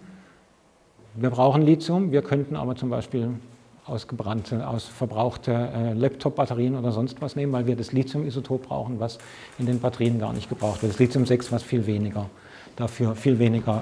[SPEAKER 2] Wir brauchen Lithium, wir könnten aber zum Beispiel ausgebrannte, aus verbrauchte äh, Laptop-Batterien oder sonst was nehmen, weil wir das Lithium-Isotop brauchen, was in den Batterien gar nicht gebraucht wird. Das Lithium sechs, was viel weniger, dafür viel weniger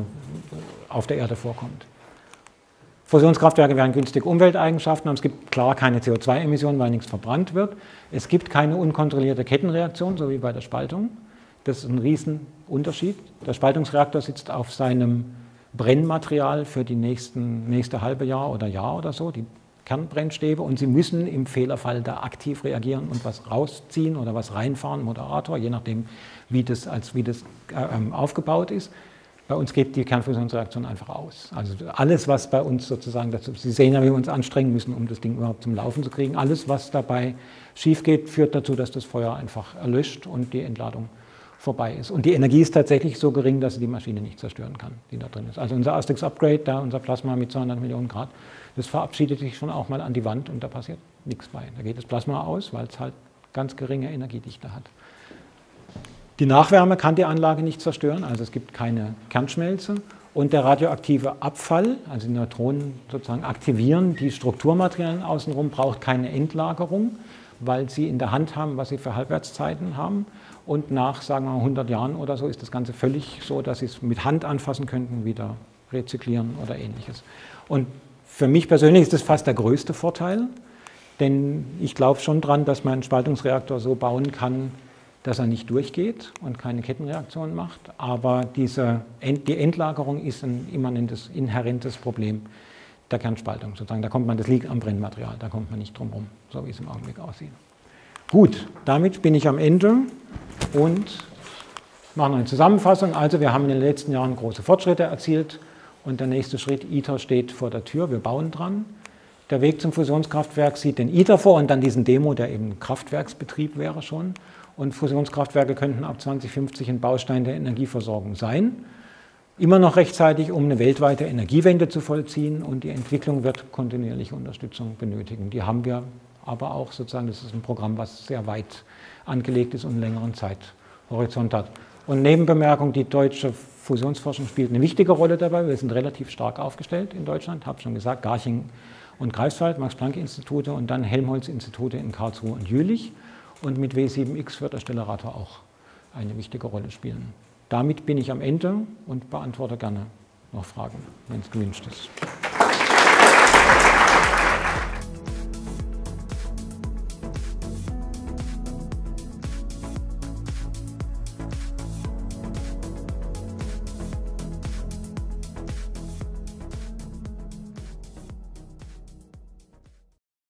[SPEAKER 2] äh, auf der Erde vorkommt. Fusionskraftwerke werden günstige Umwelteigenschaften haben. Es gibt klar keine C O zwei Emissionen, weil nichts verbrannt wird. Es gibt keine unkontrollierte Kettenreaktion, so wie bei der Spaltung. Das ist ein Riesenunterschied. Der Spaltungsreaktor sitzt auf seinem Brennmaterial für die nächsten, nächste halbe Jahr oder Jahr oder so, die Kernbrennstäbe, und Sie müssen im Fehlerfall da aktiv reagieren und was rausziehen oder was reinfahren, Moderator, je nachdem, wie das, als, wie das äh, aufgebaut ist. Bei uns geht die Kernfusionsreaktion einfach aus. Also alles, was bei uns sozusagen, dazu, Sie sehen ja, wie wir uns anstrengen müssen, um das Ding überhaupt zum Laufen zu kriegen, alles, was dabei schief geht, führt dazu, dass das Feuer einfach erlöscht und die Entladung vorbei ist. Und die Energie ist tatsächlich so gering, dass sie die Maschine nicht zerstören kann, die da drin ist. Also unser Astex Upgrade, da unser Plasma mit zweihundert Millionen Grad, das verabschiedet sich schon auch mal an die Wand und da passiert nichts bei. Da geht das Plasma aus, weil es halt ganz geringe Energiedichte hat. Die Nachwärme kann die Anlage nicht zerstören, also es gibt keine Kernschmelze. Und der radioaktive Abfall, also die Neutronen sozusagen aktivieren die Strukturmaterialien außenrum, braucht keine Endlagerung, weil sie in der Hand haben, was sie für Halbwertszeiten haben. Und nach, sagen wir mal, hundert Jahren oder so ist das Ganze völlig so, dass sie es mit Hand anfassen könnten, wieder rezyklieren oder Ähnliches. Und für mich persönlich ist das fast der größte Vorteil, denn ich glaube schon dran, dass man einen Spaltungsreaktor so bauen kann, dass er nicht durchgeht und keine Kettenreaktion macht. Aber diese, die Endlagerung ist ein immanentes, inhärentes Problem der Kernspaltung. Sozusagen. Da kommt man, das liegt am Brennmaterial, da kommt man nicht drum herum, so wie es im Augenblick aussieht. Gut, damit bin ich am Ende und mache noch eine Zusammenfassung. Also wir haben in den letzten Jahren große Fortschritte erzielt und der nächste Schritt, ITER, steht vor der Tür, wir bauen dran. Der Weg zum Fusionskraftwerk sieht den ITER vor und dann diesen Demo, der eben Kraftwerksbetrieb wäre schon. Und Fusionskraftwerke könnten ab zwanzig fünfzig ein Baustein der Energieversorgung sein. Immer noch rechtzeitig, um eine weltweite Energiewende zu vollziehen und die Entwicklung wird kontinuierliche Unterstützung benötigen. Die haben wir aber auch sozusagen, das ist ein Programm, was sehr weit angelegt ist und einen längeren Zeithorizont hat. Und Nebenbemerkung, die deutsche Fusionsforschung spielt eine wichtige Rolle dabei. Wir sind relativ stark aufgestellt in Deutschland, habe schon gesagt, Garching und Greifswald, Max-Planck-Institute und dann Helmholtz-Institute in Karlsruhe und Jülich. Und mit W sieben X wird der Stellarator auch eine wichtige Rolle spielen. Damit bin ich am Ende und beantworte gerne noch Fragen, wenn es gewünscht ist.